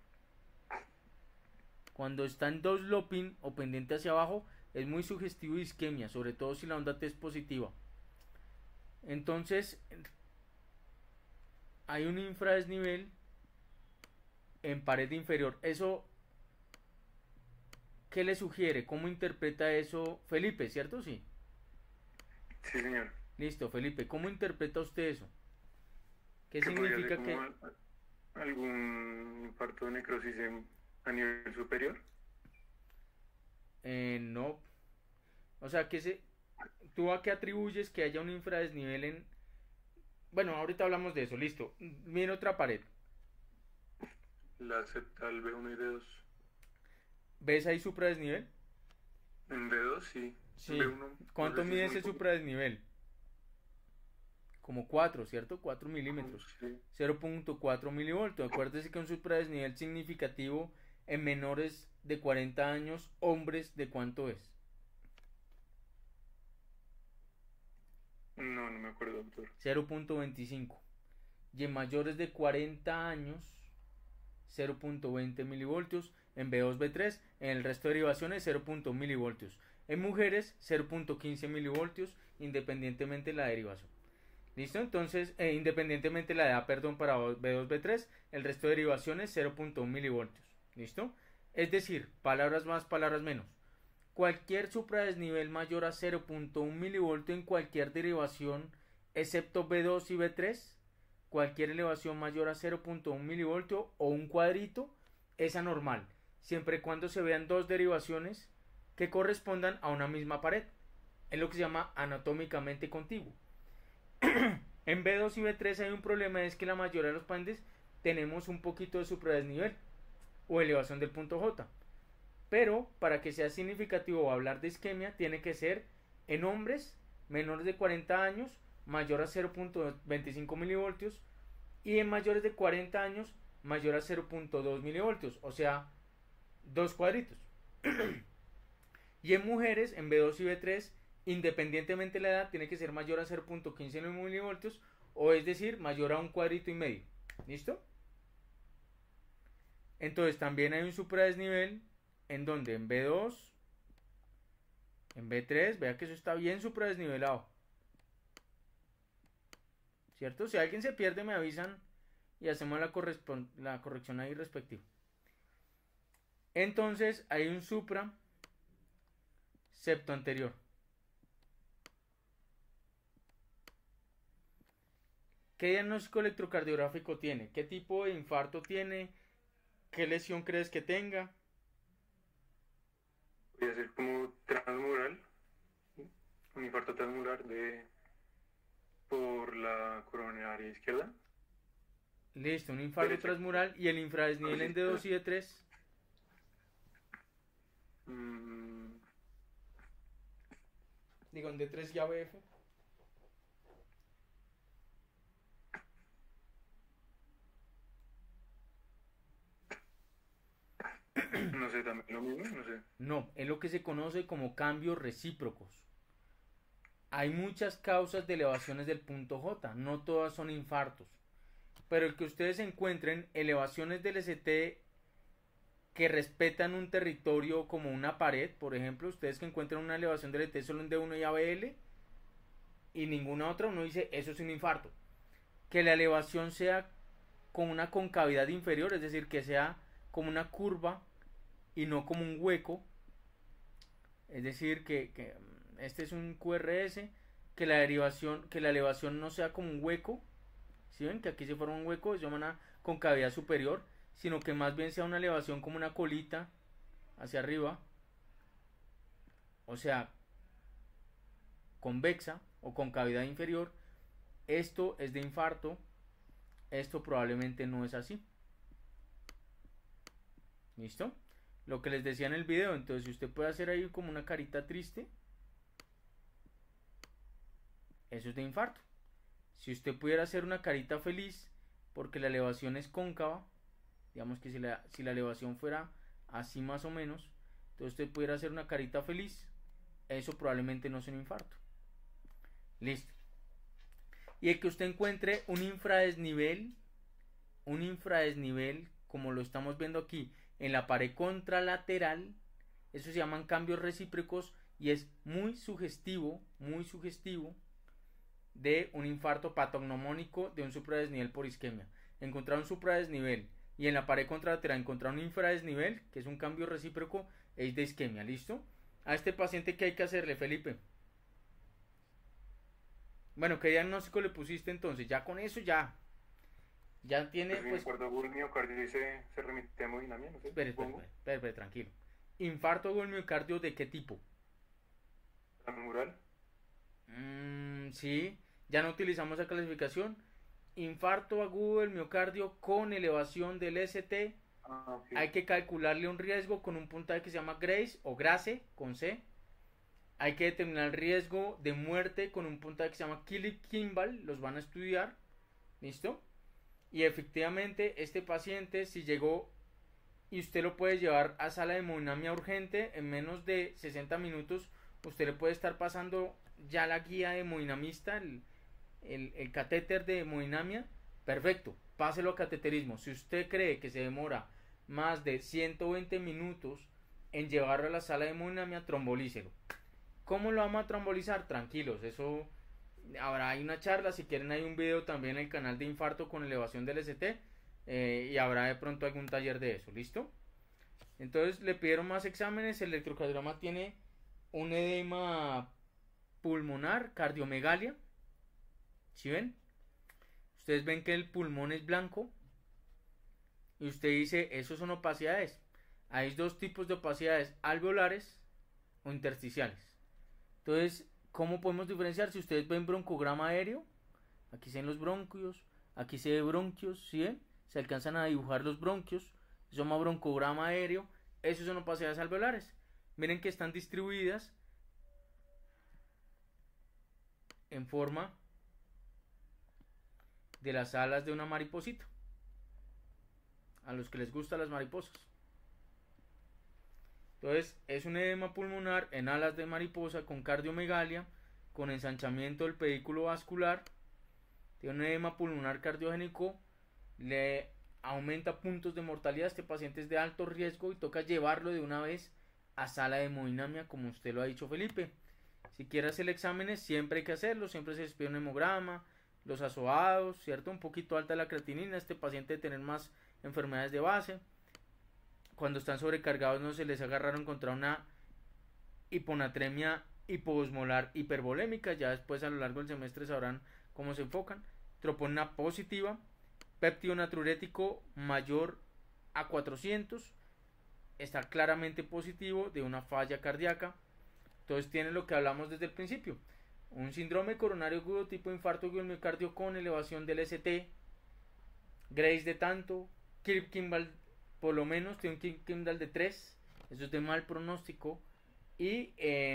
Cuando está en downsloping o pendiente hacia abajo, es muy sugestivo de isquemia, sobre todo si la onda T es positiva. Entonces, hay un infradesnivel en pared inferior. Eso, ¿qué le sugiere? ¿Cómo interpreta eso Felipe, cierto? Sí. Sí, señor. Listo, Felipe, ¿cómo interpreta usted eso? ¿Qué significa que algún infarto de necrosis a nivel superior? No. O sea, ¿tú a qué atribuyes que haya un infradesnivel en? Bueno, ahorita hablamos de eso, listo. Mira otra pared. La septal B1 y B2. ¿Ves ahí supradesnivel? En B2 sí. Sí. B1, ¿Cuánto mide ese supradesnivel? Como 4, ¿cierto? 4 milímetros. Sí. 0.4 milivoltios. Acuérdese que un supradesnivel significativo en menores de 40 años, hombres, ¿de cuánto es? No me acuerdo, doctor. 0.25. Y en mayores de 40 años, 0.20 milivoltios. En B2, B3, en el resto de derivaciones, 0.1 milivoltios. En mujeres, 0.15 milivoltios, independientemente de la derivación. ¿Listo? Entonces, independientemente de la edad, perdón, para B2, B3, el resto de derivaciones, 0.1 milivoltios. ¿Listo? Es decir, palabras más, palabras menos. Cualquier supradesnivel mayor a 0.1 milivoltio en cualquier derivación, excepto B2 y B3, cualquier elevación mayor a 0.1 milivoltio o un cuadrito, es anormal, siempre y cuando se vean dos derivaciones que correspondan a una misma pared. Es lo que se llama anatómicamente contiguo. En B2 y B3 hay un problema, es que la mayoría de los pacientes tenemos un poquito de supradesnivel o elevación del punto J. Pero para que sea significativo o hablar de isquemia, tiene que ser en hombres menores de 40 años, mayor a 0.25 milivoltios, y en mayores de 40 años, mayor a 0.2 milivoltios, o sea, dos cuadritos. Y en mujeres, en B2 y B3, independientemente de la edad, tiene que ser mayor a 0.15 milivoltios, o es decir, mayor a un cuadrito y medio. ¿Listo? Entonces también hay un supradesnivel en donde en B2, en B3, vea que eso está bien supradesnivelado. ¿Cierto? Si alguien se pierde me avisan y hacemos la corrección ahí respectiva. Entonces hay un supra septo anterior. ¿Qué diagnóstico electrocardiográfico tiene? ¿Qué tipo de infarto tiene? ¿Qué lesión crees que tenga? Podría ser como transmural, un infarto transmural por la coronaria izquierda. Listo, un infarto transmural. ¿Y el infradesnivel en D2 y D3? Digo, en D3 y ABF. No sé, también lo mismo, no sé. No, es lo que se conoce como cambios recíprocos. Hay muchas causas de elevaciones del punto J, no todas son infartos. Pero el que ustedes encuentren elevaciones del ST que respetan un territorio como una pared, por ejemplo, ustedes que encuentran una elevación del ST solo en D1 y ABL y ninguna otra, uno dice, eso es un infarto. Que la elevación sea con una concavidad inferior, es decir, que sea como una curva y no como un hueco, es decir, que este es un QRS, que la elevación no sea como un hueco. ¿Sí ven? Que aquí se forma un hueco, se llama una concavidad superior, sino que más bien sea una elevación como una colita hacia arriba, o sea, convexa o concavidad inferior. Esto es de infarto, esto probablemente no es así. ¿Listo? Lo que les decía en el video, entonces si usted puede hacer ahí como una carita triste, eso es de infarto. Si usted pudiera hacer una carita feliz porque la elevación es cóncava, digamos que si la elevación fuera así más o menos, entonces usted pudiera hacer una carita feliz, eso probablemente no es un infarto. Listo. Y el que usted encuentre un infradesnivel como lo estamos viendo aquí en la pared contralateral, eso se llaman cambios recíprocos y es muy sugestivo de un infarto patognomónico de un supradesnivel por isquemia. Encontrar un supradesnivel y en la pared contralateral encontrar un infradesnivel, que es un cambio recíproco, es de isquemia. ¿Listo? A este paciente, ¿qué hay que hacerle, Felipe? Bueno, ¿qué diagnóstico le pusiste entonces? Ya con eso ya tiene, pues... Mi acuerdo el miocardio se remite a hemodinamia, no sé. Espere, tranquilo. ¿Infarto agudo del miocardio de qué tipo? Transmural. Sí, ya no utilizamos esa clasificación. Infarto agudo del miocardio con elevación del ST. Okay. Hay que calcularle un riesgo con un puntaje que se llama Grace o Grace con C. Hay que determinar el riesgo de muerte con un puntaje que se llama Killick-Kimball. Los van a estudiar. ¿Listo? Y efectivamente este paciente, si llegó y usted lo puede llevar a sala de hemodinamia urgente, en menos de 60 minutos usted le puede estar pasando ya la guía de hemodinamista, el catéter de hemodinamia. Perfecto, páselo a cateterismo. Si usted cree que se demora más de 120 minutos en llevarlo a la sala de hemodinamia, trombolícelo. ¿Cómo lo vamos a trombolizar? Tranquilos, eso habrá hay una charla, si quieren hay un video también en el canal de infarto con elevación del ST, y habrá de pronto algún taller de eso. ¿Listo? Entonces le pidieron más exámenes. El electrocardiograma tiene un edema pulmonar, cardiomegalia. ¿Sí ven? Ustedes ven que el pulmón es blanco y usted dice, esos son opacidades. Hay dos tipos de opacidades, alveolares o intersticiales. Entonces, ¿cómo podemos diferenciar? Si ustedes ven broncograma aéreo, aquí se ven los bronquios, aquí se ve bronquios, ¿sí ven? Se alcanzan a dibujar los bronquios, se llama broncograma aéreo. Esos son opacidades alveolares. Miren que están distribuidas en forma de las alas de una mariposita, a los que les gustan las mariposas. Entonces, es un edema pulmonar en alas de mariposa con cardiomegalia, con ensanchamiento del pedículo vascular, tiene un edema pulmonar cardiogénico, le aumenta puntos de mortalidad. Este paciente es de alto riesgo y toca llevarlo de una vez a sala de hemodinamia, como usted lo ha dicho, Felipe. Si quiere hacer exámenes, siempre hay que hacerlo, siempre se les pide un hemograma, los asoados, ¿cierto? Un poquito alta la creatinina, este paciente debe tener más enfermedades de base. Cuando están sobrecargados no se les agarraron a encontrar una hiponatremia hipoosmolar hipervolémica, ya después a lo largo del semestre sabrán cómo se enfocan. Troponina positiva, péptido natriurético mayor a 400, está claramente positivo de una falla cardíaca. Entonces tiene lo que hablamos desde el principio, un síndrome coronario agudo tipo infarto del miocardio con elevación del ST, Grace de tanto, Kirk-Kimball por lo menos tiene un Kirk-Kimball de 3, eso es de mal pronóstico. Y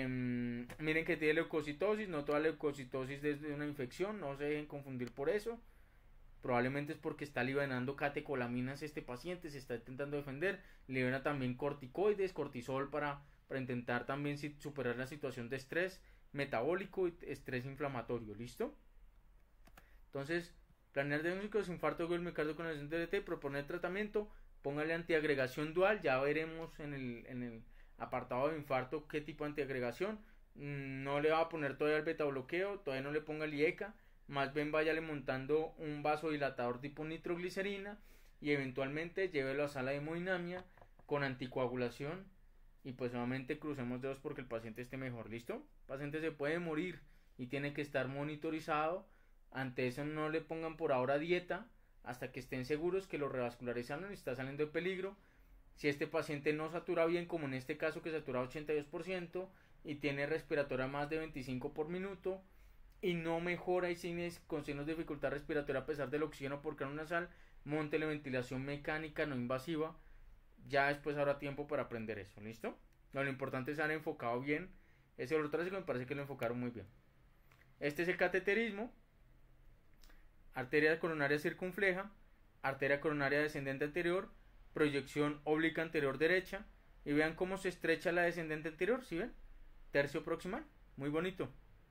miren que tiene leucocitosis, no toda leucocitosis es de una infección, no se dejen confundir por eso. Probablemente es porque está liberando catecolaminas este paciente, se está intentando defender, libera también corticoides, cortisol para intentar también superar la situación de estrés metabólico y estrés inflamatorio, ¿listo? Entonces, planear diagnósticos de infarto del miocardio con elevación del DT, proponer tratamiento, póngale antiagregación dual, ya veremos en el apartado de infarto qué tipo de antiagregación. No le va a poner todavía el beta bloqueo, todavía no le ponga el IECA, más bien váyale montando un vasodilatador tipo nitroglicerina y eventualmente llévelo a sala de hemodinamia con anticoagulación y pues nuevamente crucemos dedos porque el paciente esté mejor. ¿Listo? El paciente se puede morir y tiene que estar monitorizado. Ante eso no le pongan por ahora dieta hasta que estén seguros que lo revascularizaron y está saliendo de peligro. Si este paciente no satura bien, como en este caso que satura 82% y tiene respiratoria más de 25 por minuto y no mejora y con signos de dificultad respiratoria a pesar del oxígeno por canal nasal, móntele ventilación mecánica no invasiva. Ya después habrá tiempo para aprender eso, ¿listo? No, lo importante es haber enfocado bien ese dolor torácico, me parece que lo enfocaron muy bien. Este es el cateterismo, arteria coronaria circunfleja, arteria coronaria descendente anterior, proyección obliqua anterior derecha, y vean cómo se estrecha la descendente anterior, ¿sí ven? Tercio proximal, muy bonito.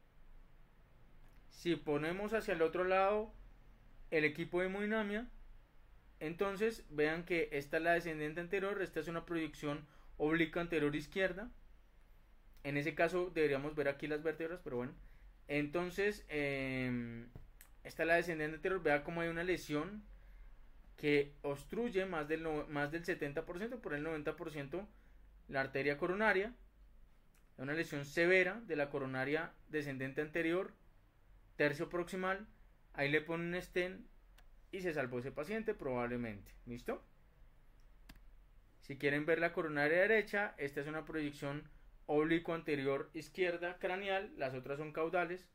Si ponemos hacia el otro lado el equipo de hemodinamia, entonces vean que esta es la descendente anterior, esta es una proyección obliqua anterior izquierda. En ese caso deberíamos ver aquí las vértebras, pero bueno. Entonces, esta es la descendente anterior, vea cómo hay una lesión que obstruye más del 70%, por el 90% la arteria coronaria. Una lesión severa de la coronaria descendente anterior, tercio proximal. Ahí le ponen un stent y se salvó ese paciente probablemente. ¿Listo? Si quieren ver la coronaria derecha, esta es una proyección oblicuo anterior izquierda craneal, las otras son caudales.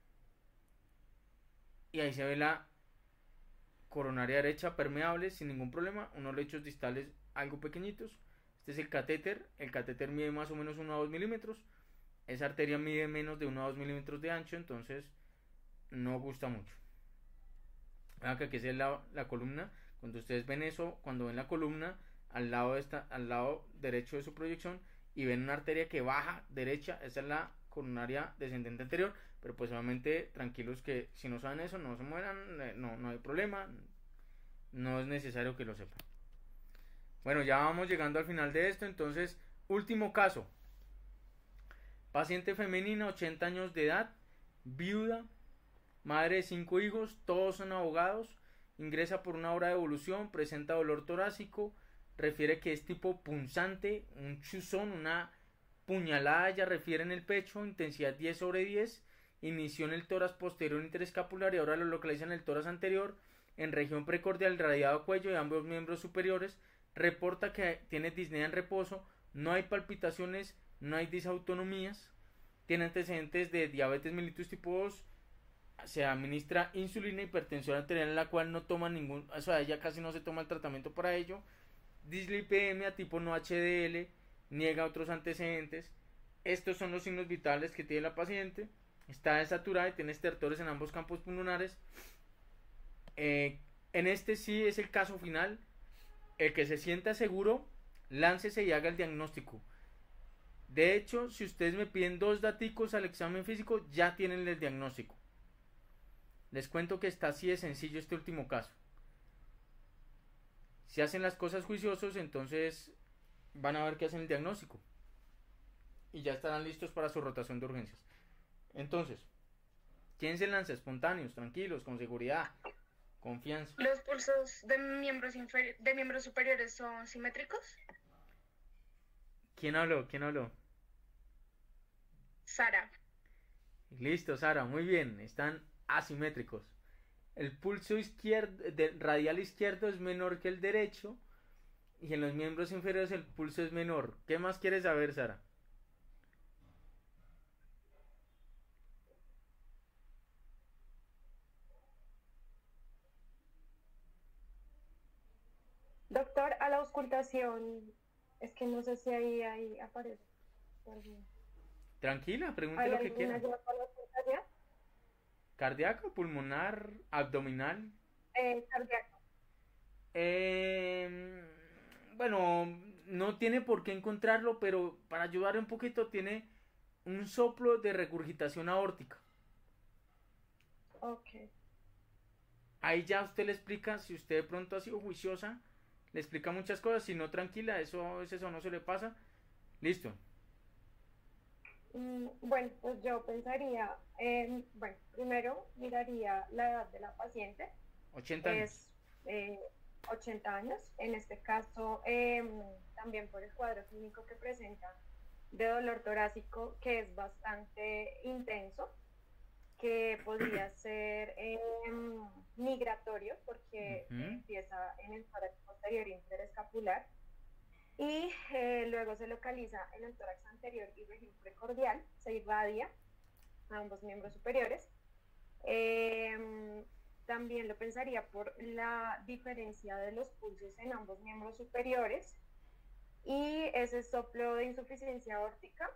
Y ahí se ve la coronaria derecha permeable sin ningún problema, unos lechos distales algo pequeñitos. Este es el catéter mide más o menos 1 a 2 milímetros, esa arteria mide menos de 1 a 2 milímetros de ancho, entonces no gusta mucho. Vean que aquí es la columna, cuando ustedes ven eso, cuando ven la columna al lado derecho de su proyección y ven una arteria que baja derecha, esa es la coronaria descendente anterior, pero pues obviamente tranquilos que si no saben eso no se mueran, no hay problema, no es necesario que lo sepan. Bueno, ya vamos llegando al final de esto, entonces último caso, paciente femenina, 80 años de edad, viuda, madre de 5 hijos, todos son abogados, ingresa por una hora de evolución, presenta dolor torácico, refiere que es tipo punzante, un chuzón, una puñalada, ya refiere en el pecho, intensidad 10/10, inició en el tórax posterior interescapular y ahora lo localiza en el tórax anterior, en región precordial, radiado cuello de ambos miembros superiores, reporta que tiene disnea en reposo, no hay palpitaciones, no hay disautonomías, tiene antecedentes de diabetes mellitus tipo 2, se administra insulina, hipertensión arterial en la cual no toma o sea, ella casi no se toma el tratamiento para ello, dislipidemia tipo no HDL, niega otros antecedentes. Estos son los signos vitales que tiene la paciente, está desaturada y tiene estertores en ambos campos pulmonares. En este sí es el caso final, el que se sienta seguro, láncese y haga el diagnóstico. De hecho, si ustedes me piden 2 daticos al examen físico, ya tienen el diagnóstico. Les cuento que está así de sencillo este último caso. Si hacen las cosas juiciosos, entonces van a ver que hacen el diagnóstico. Y ya estarán listos para su rotación de urgencias. Entonces, ¿quién se lanza? Espontáneos, tranquilos, con seguridad, confianza. ¿Los pulsos de miembros superiores son simétricos? ¿Quién habló? ¿Quién habló? Sara. Listo, Sara, muy bien, están asimétricos. El pulso radial izquierdo es menor que el derecho y en los miembros inferiores el pulso es menor. ¿Qué más quieres saber, Sara? Doctor, a la auscultación, es que no sé si ahí aparece. Perdón. Tranquila, pregunte ¿Hay lo que alguna quiera. ayuda para la auscultación? ¿Cardíaco, pulmonar, abdominal? Cardíaco. Bueno, no tiene por qué encontrarlo, pero para ayudar un poquito tiene un soplo de regurgitación aórtica. Ok. Ahí ya usted le explica, si usted de pronto ha sido juiciosa, le explica muchas cosas, si no, tranquila, eso no se le pasa. Listo. Bueno, pues yo pensaría, bueno, primero miraría la edad de la paciente. 80 años. Es 80 años. En este caso, también por el cuadro clínico que presenta de dolor torácico, que es bastante intenso, que podría ser migratorio, porque empieza en el tórax posterior interescapular y luego se localiza en el tórax anterior y región precordial, se irradia a ambos miembros superiores. También lo pensaría por la diferencia de los pulsos en ambos miembros superiores y ese soplo de insuficiencia aórtica.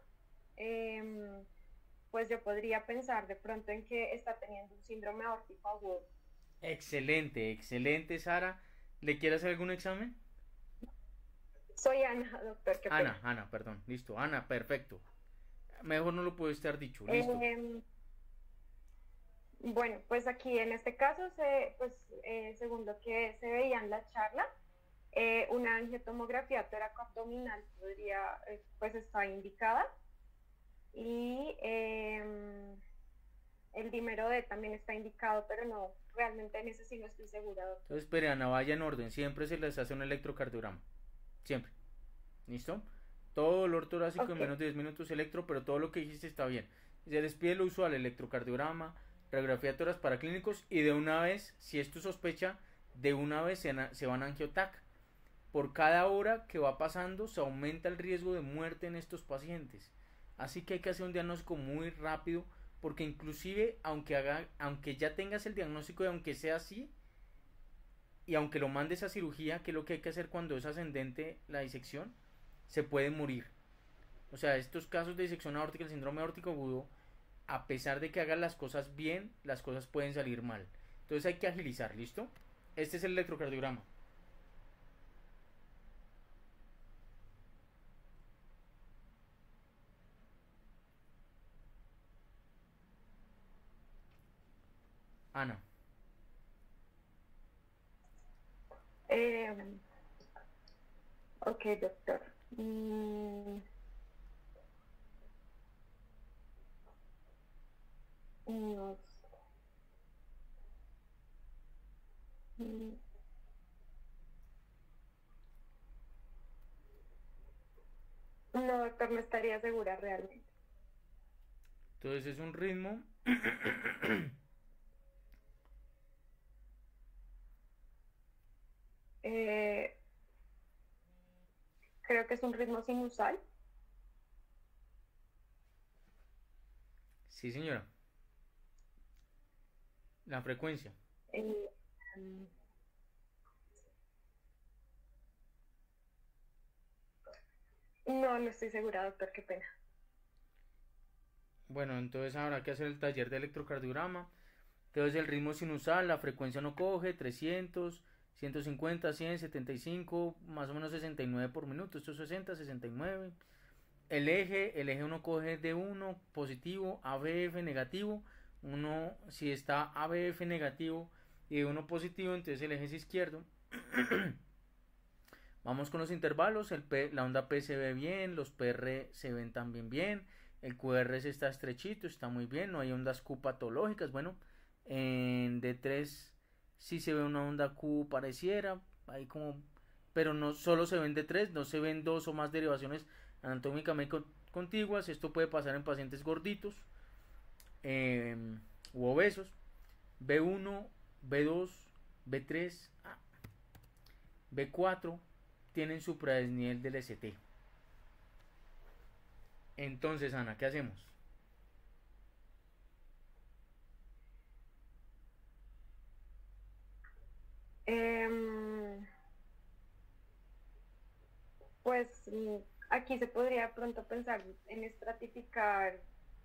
Pues yo podría pensar de pronto en que está teniendo un síndrome aórtico agudo. Excelente, excelente, Sara. ¿Le quiere hacer algún examen? Soy Ana, doctor. Ana, perdón. Listo, Ana, perfecto. Mejor no lo puedo estar dicho. Listo. Bueno, pues aquí en este caso, según lo que se veía en la charla, una angiotomografía toracoabdominal podría, pues está indicada. Y el dímero D también está indicado, pero no, realmente en ese sí no estoy segura, doctor. Entonces, espere, Ana, vaya en orden. Siempre se les hace un electrocardiograma. Siempre. ¿Listo? Todo dolor torácico en menos de 10 minutos electro, pero todo lo que dijiste está bien. Se les pide lo usual, electrocardiograma, radiografía de tórax para clínicos y de una vez, si es tu sospecha, de una vez se van a angiotac. Por cada hora que va pasando se aumenta el riesgo de muerte en estos pacientes. Así que hay que hacer un diagnóstico muy rápido, porque inclusive aunque ya tengas el diagnóstico y aunque sea así, y aunque lo mandes a cirugía, que es lo que hay que hacer cuando es ascendente la disección, se puede morir. O sea, estos casos de disección aórtica, el síndrome aórtico agudo, a pesar de que hagan las cosas bien, las cosas pueden salir mal. Entonces hay que agilizar, ¿listo? Este es el electrocardiograma. Ana. Ok, doctor. No, doctor, no estaría segura realmente. Entonces es un ritmo creo que es un ritmo sinusal. Sí, señora. La frecuencia. No estoy segura, doctor, qué pena. Bueno, entonces habrá que hacer el taller de electrocardiograma. Entonces el ritmo sinusal, la frecuencia no coge, 300, 150, 100, 75, más o menos 69 por minuto. Esto es 60, 69. el eje uno coge D1 positivo, ABF negativo, uno si está ABF negativo y D1 positivo, entonces el eje es izquierdo. Vamos con los intervalos, la onda P se ve bien, los PR se ven también bien, el QRS está estrechito, está muy bien, no hay ondas Q patológicas. Bueno, en D3 sí se ve una onda Q pareciera, ahí como, pero no solo se ven D3, no se ven dos o más derivaciones anatómicamente contiguas. Esto puede pasar en pacientes gorditos u obesos. B1, B2, B3, B4 tienen supradesnivel del ST. Entonces, Ana, ¿qué hacemos? Pues aquí se podría pronto pensar en estratificar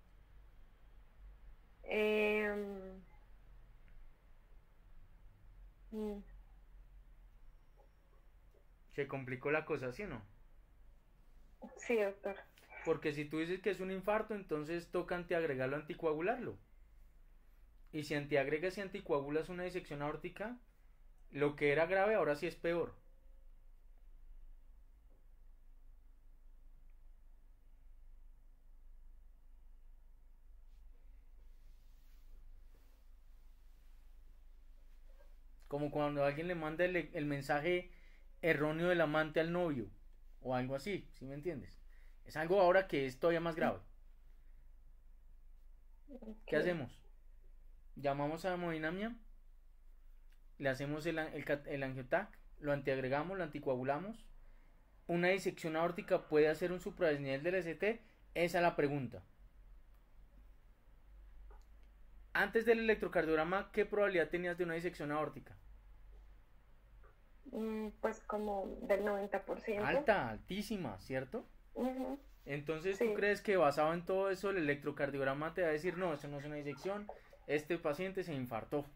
Se complicó la cosa, ¿sí o no? Sí, doctor. Porque si tú dices que es un infarto, entonces toca antiagregarlo, anticoagularlo. Y si antiagregas y anticoagulas una disección aórtica, lo que era grave ahora sí es peor. Como cuando alguien le manda el mensaje erróneo del amante al novio, o algo así, ¿sí me entiendes? Es algo ahora que es todavía más grave. ¿Qué hacemos? Llamamos a hemodinamia, le hacemos el angiotac, lo antiagregamos, lo anticoagulamos. ¿Una disección aórtica puede hacer un supradesnivel del ST? Esa es la pregunta. Antes del electrocardiograma, ¿qué probabilidad tenías de una disección aórtica? Pues como del 90%. Alta, altísima, ¿cierto? Uh-huh. Entonces, sí. ¿tú crees que basado en todo eso el electrocardiograma te va a decir, no, esto no es una disección, este paciente se infartó?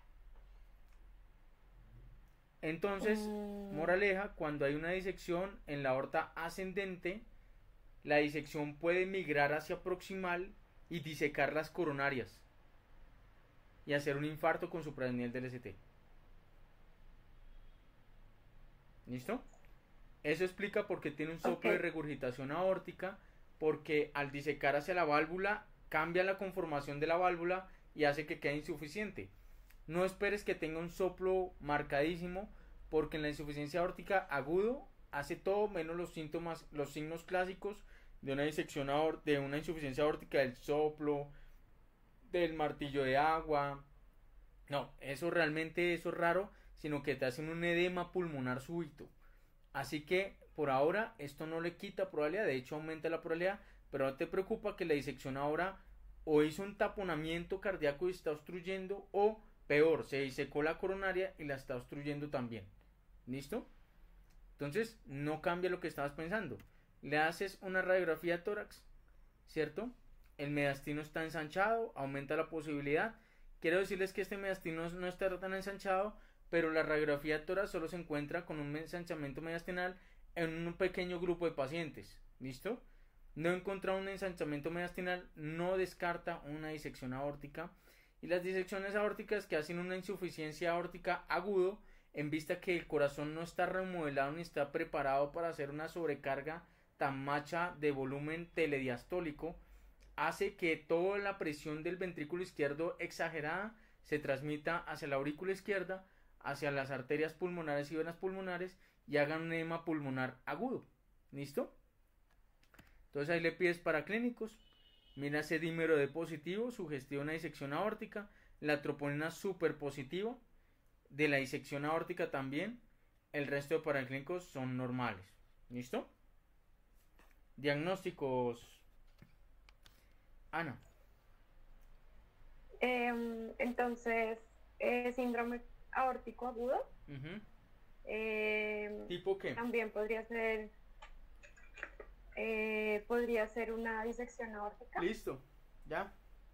Entonces, moraleja, cuando hay una disección en la aorta ascendente, la disección puede migrar hacia proximal y disecar las coronarias y hacer un infarto con supradesnivel del ST. ¿Listo? Eso explica por qué tiene un soplo de regurgitación aórtica, porque al disecar hacia la válvula cambia la conformación de la válvula y hace que quede insuficiente. No esperes que tenga un soplo marcadísimo, porque en la insuficiencia aórtica agudo hace todo menos los síntomas, los signos clásicos de una disección de una insuficiencia aórtica, del soplo, del martillo de agua. No, eso realmente eso es raro, sino que te hacen un edema pulmonar súbito. Así que por ahora esto no le quita probabilidad, de hecho aumenta la probabilidad, pero no te preocupa que la disección ahora o hizo un taponamiento cardíaco y está obstruyendo, o peor, se disecó la coronaria y la está obstruyendo también. ¿Listo? Entonces no cambia lo que estabas pensando. Le haces una radiografía de tórax, ¿cierto? El mediastino está ensanchado, aumenta la posibilidad. Quiero decirles que este mediastino no está tan ensanchado, pero la radiografía de tórax solo se encuentra con un ensanchamiento mediastinal en un pequeño grupo de pacientes. ¿Listo? No encontrar un ensanchamiento mediastinal no descarta una disección aórtica. Y las disecciones aórticas que hacen una insuficiencia aórtica agudo, en vista que el corazón no está remodelado ni está preparado para hacer una sobrecarga tan macha de volumen telediastólico, hace que toda la presión del ventrículo izquierdo exagerada se transmita hacia la aurícula izquierda, hacia las arterias pulmonares y venas pulmonares, y hagan un edema pulmonar agudo. ¿Listo? Entonces ahí le pides paraclínicos, mira ese dímero D positivo, sugestiona una disección aórtica, la troponina super positiva de la disección aórtica también, el resto de paraclínicos son normales. ¿Listo? Diagnósticos, Ana. Entonces, síndrome aórtico agudo. ¿Tipo qué? También podría ser una disección aórtica. Listo, ya.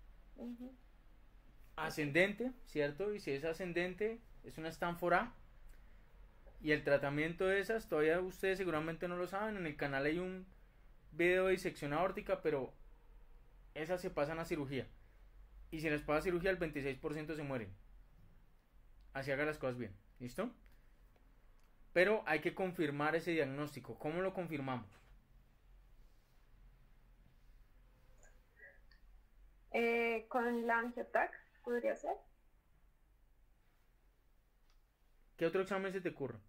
Ascendente, ¿cierto? Y si es ascendente, es una Stanford A. Y el tratamiento de esas, todavía ustedes seguramente no lo saben, en el canal hay un video de disección aórtica, pero esas se pasan a cirugía. Y si les pasa cirugía, el 26% se mueren. Así haga las cosas bien. ¿Listo? Pero hay que confirmar ese diagnóstico. ¿Cómo lo confirmamos? Con la angiotac, podría ser. ¿Qué otro examen se te ocurre?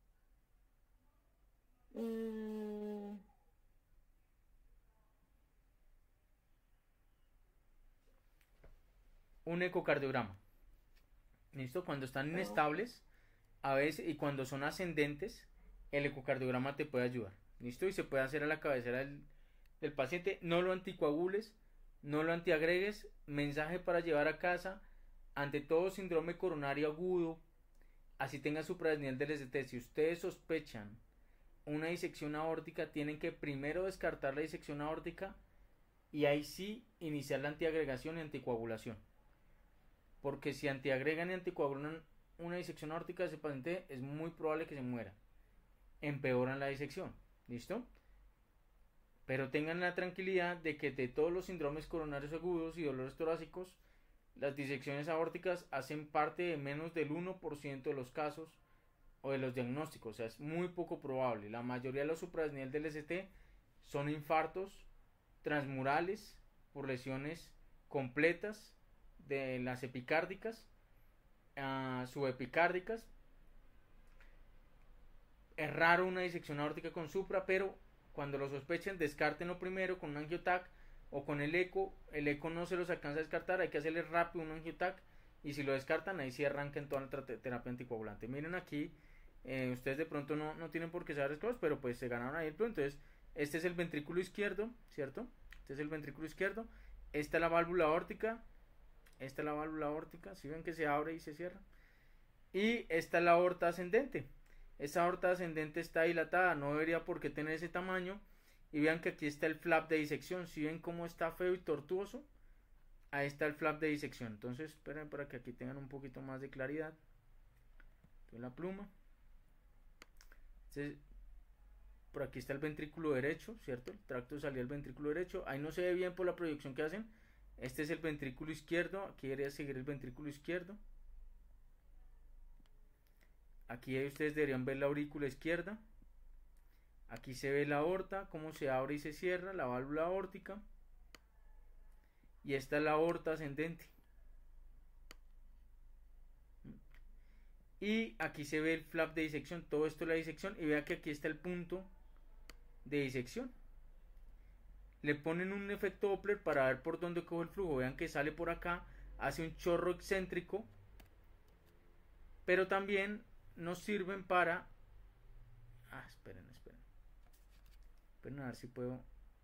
Un ecocardiograma. ¿Listo? Cuando están inestables, a veces, y cuando son ascendentes, el ecocardiograma te puede ayudar. ¿Listo? Y se puede hacer a la cabecera del paciente. No lo anticoagules, no lo antiagregues. Mensaje para llevar a casa. Ante todo síndrome coronario agudo, así tenga suprarrenal del ST, si ustedes sospechan una disección aórtica, tienen que primero descartar la disección aórtica y ahí sí iniciar la antiagregación y anticoagulación. Porque si antiagregan y anticoagulan una disección aórtica de ese paciente, es muy probable que se muera. Empeoran la disección. ¿Listo? Pero tengan la tranquilidad de que de todos los síndromes coronarios agudos y dolores torácicos, las disecciones aórticas hacen parte de menos del 1% de los casos o de los diagnósticos. O sea, es muy poco probable. La mayoría de los suprarrenal del ST son infartos transmurales por lesiones completas de las epicárdicas, subepicárdicas. Es raro una disección aórtica con supra, pero cuando lo sospechen, descártenlo primero con un angiotac o con el eco no se los alcanza a descartar, hay que hacerle rápido un angiotac y si lo descartan, ahí sí arrancan toda la terapia anticoagulante. Miren aquí, ustedes de pronto no tienen por qué saber las cosas, pero pues se ganaron ahí el punto. Entonces, este es el ventrículo izquierdo, ¿cierto? Este es el ventrículo izquierdo, esta es la válvula aórtica, si ven que se abre y se cierra, y esta es la aorta ascendente. Esa aorta ascendente está dilatada, no debería por qué tener ese tamaño. Y vean que aquí está el flap de disección. Si ven cómo está feo y tortuoso, ahí está el flap de disección. Entonces esperen para que aquí tengan un poquito más de claridad. Entonces, la pluma. Entonces, por aquí está el ventrículo derecho, ¿cierto? El tracto de salida del ventrículo derecho. Ahí no se ve bien por la proyección que hacen. Este es el ventrículo izquierdo. Aquí debería seguir el ventrículo izquierdo. Aquí ustedes deberían ver la aurícula izquierda. Aquí se ve la aorta, cómo se abre y se cierra, la válvula aórtica. Y esta es la aorta ascendente. Y aquí se ve el flap de disección, todo esto es la disección. Y vea que aquí está el punto de disección. Le ponen un efecto Doppler para ver por dónde coge el flujo. Vean que sale por acá, hace un chorro excéntrico. Pero también nos sirven para... esperen a ver si puedo.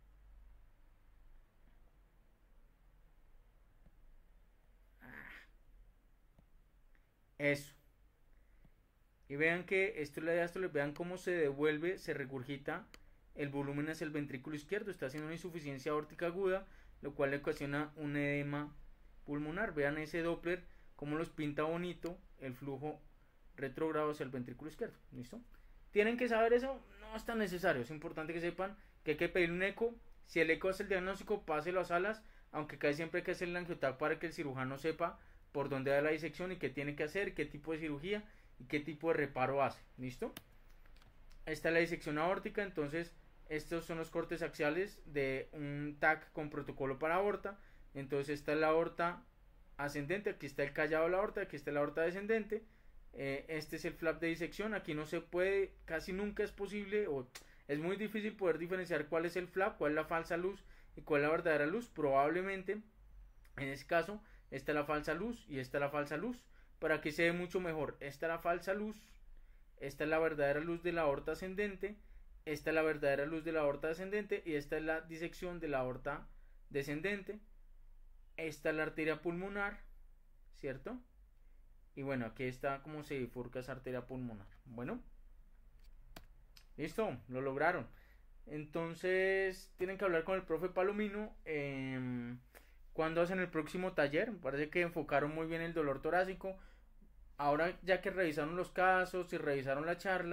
Eso. Y vean que esto es la diástole, vean cómo se devuelve, se regurgita el volumen hacia el ventrículo izquierdo. Está haciendo una insuficiencia aórtica aguda, lo cual le ocasiona un edema pulmonar. Vean ese Doppler, cómo los pinta bonito el flujo retrógrado hacia el ventrículo izquierdo. ¿Listo? ¿Tienen que saber eso? No es tan necesario. Es importante que sepan que hay que pedir un eco. Si el eco hace el diagnóstico, páselo a salas, aunque casi siempre hay que hacer el angiotac para que el cirujano sepa por dónde da la disección y qué tiene que hacer, qué tipo de cirugía y qué tipo de reparo hace. ¿Listo? Esta es la disección aórtica. Entonces estos son los cortes axiales de un TAC con protocolo para aorta. Entonces esta es la aorta ascendente, aquí está el callado de la aorta, aquí está la aorta descendente. Este es el flap de disección. Aquí no se puede, casi nunca es posible o es muy difícil poder diferenciar cuál es el flap, cuál es la falsa luz y cuál es la verdadera luz. Probablemente en este caso esta es la falsa luz y esta es la falsa luz, para que se ve mucho mejor. Esta es la falsa luz, esta es la verdadera luz de la aorta ascendente, esta es la verdadera luz de la aorta descendente y esta es la disección de la aorta descendente. Esta es la arteria pulmonar, ¿cierto? Y bueno, aquí está cómo se bifurca esa arteria pulmonar. Bueno, listo, lo lograron. Entonces tienen que hablar con el profe Palomino. ¿Cuándo hacen el próximo taller? Me parece que enfocaron muy bien el dolor torácico. Ahora ya que revisaron los casos y revisaron la charla,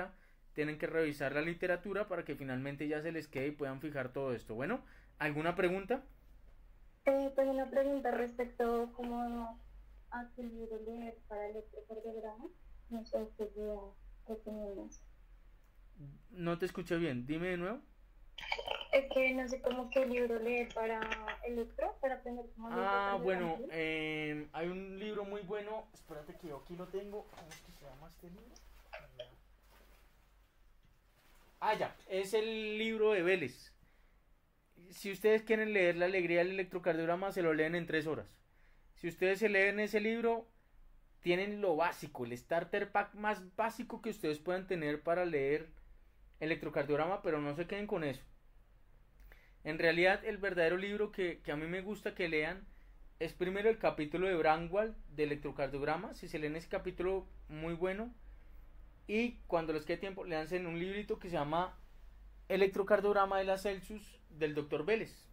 tienen que revisar la literatura para que finalmente ya se les quede y puedan fijar todo esto. Bueno, ¿alguna pregunta? Pues una pregunta respecto como a qué libro leer para el electrocardiograma. No sé qué día recomiendas. No te escuché bien, dime de nuevo. Es que no sé cómo qué libro leer para electro, para aprender cómo Bueno, hay un libro muy bueno, espérate que yo aquí lo tengo. ¿Cómo es que se llama este libro? Ya, es el libro de Vélez. Si ustedes quieren leer La alegría del electrocardiograma, se lo leen en 3 horas. Si ustedes se leen ese libro, tienen lo básico, el starter pack más básico que ustedes puedan tener para leer electrocardiograma, pero no se queden con eso. En realidad, el verdadero libro que a mí me gusta que lean es primero el capítulo de Braunwald de electrocardiograma. Si se leen ese capítulo, muy bueno. Y cuando les quede tiempo, léanse en un librito que se llama Electrocardiograma de la Celsius del Dr. Vélez.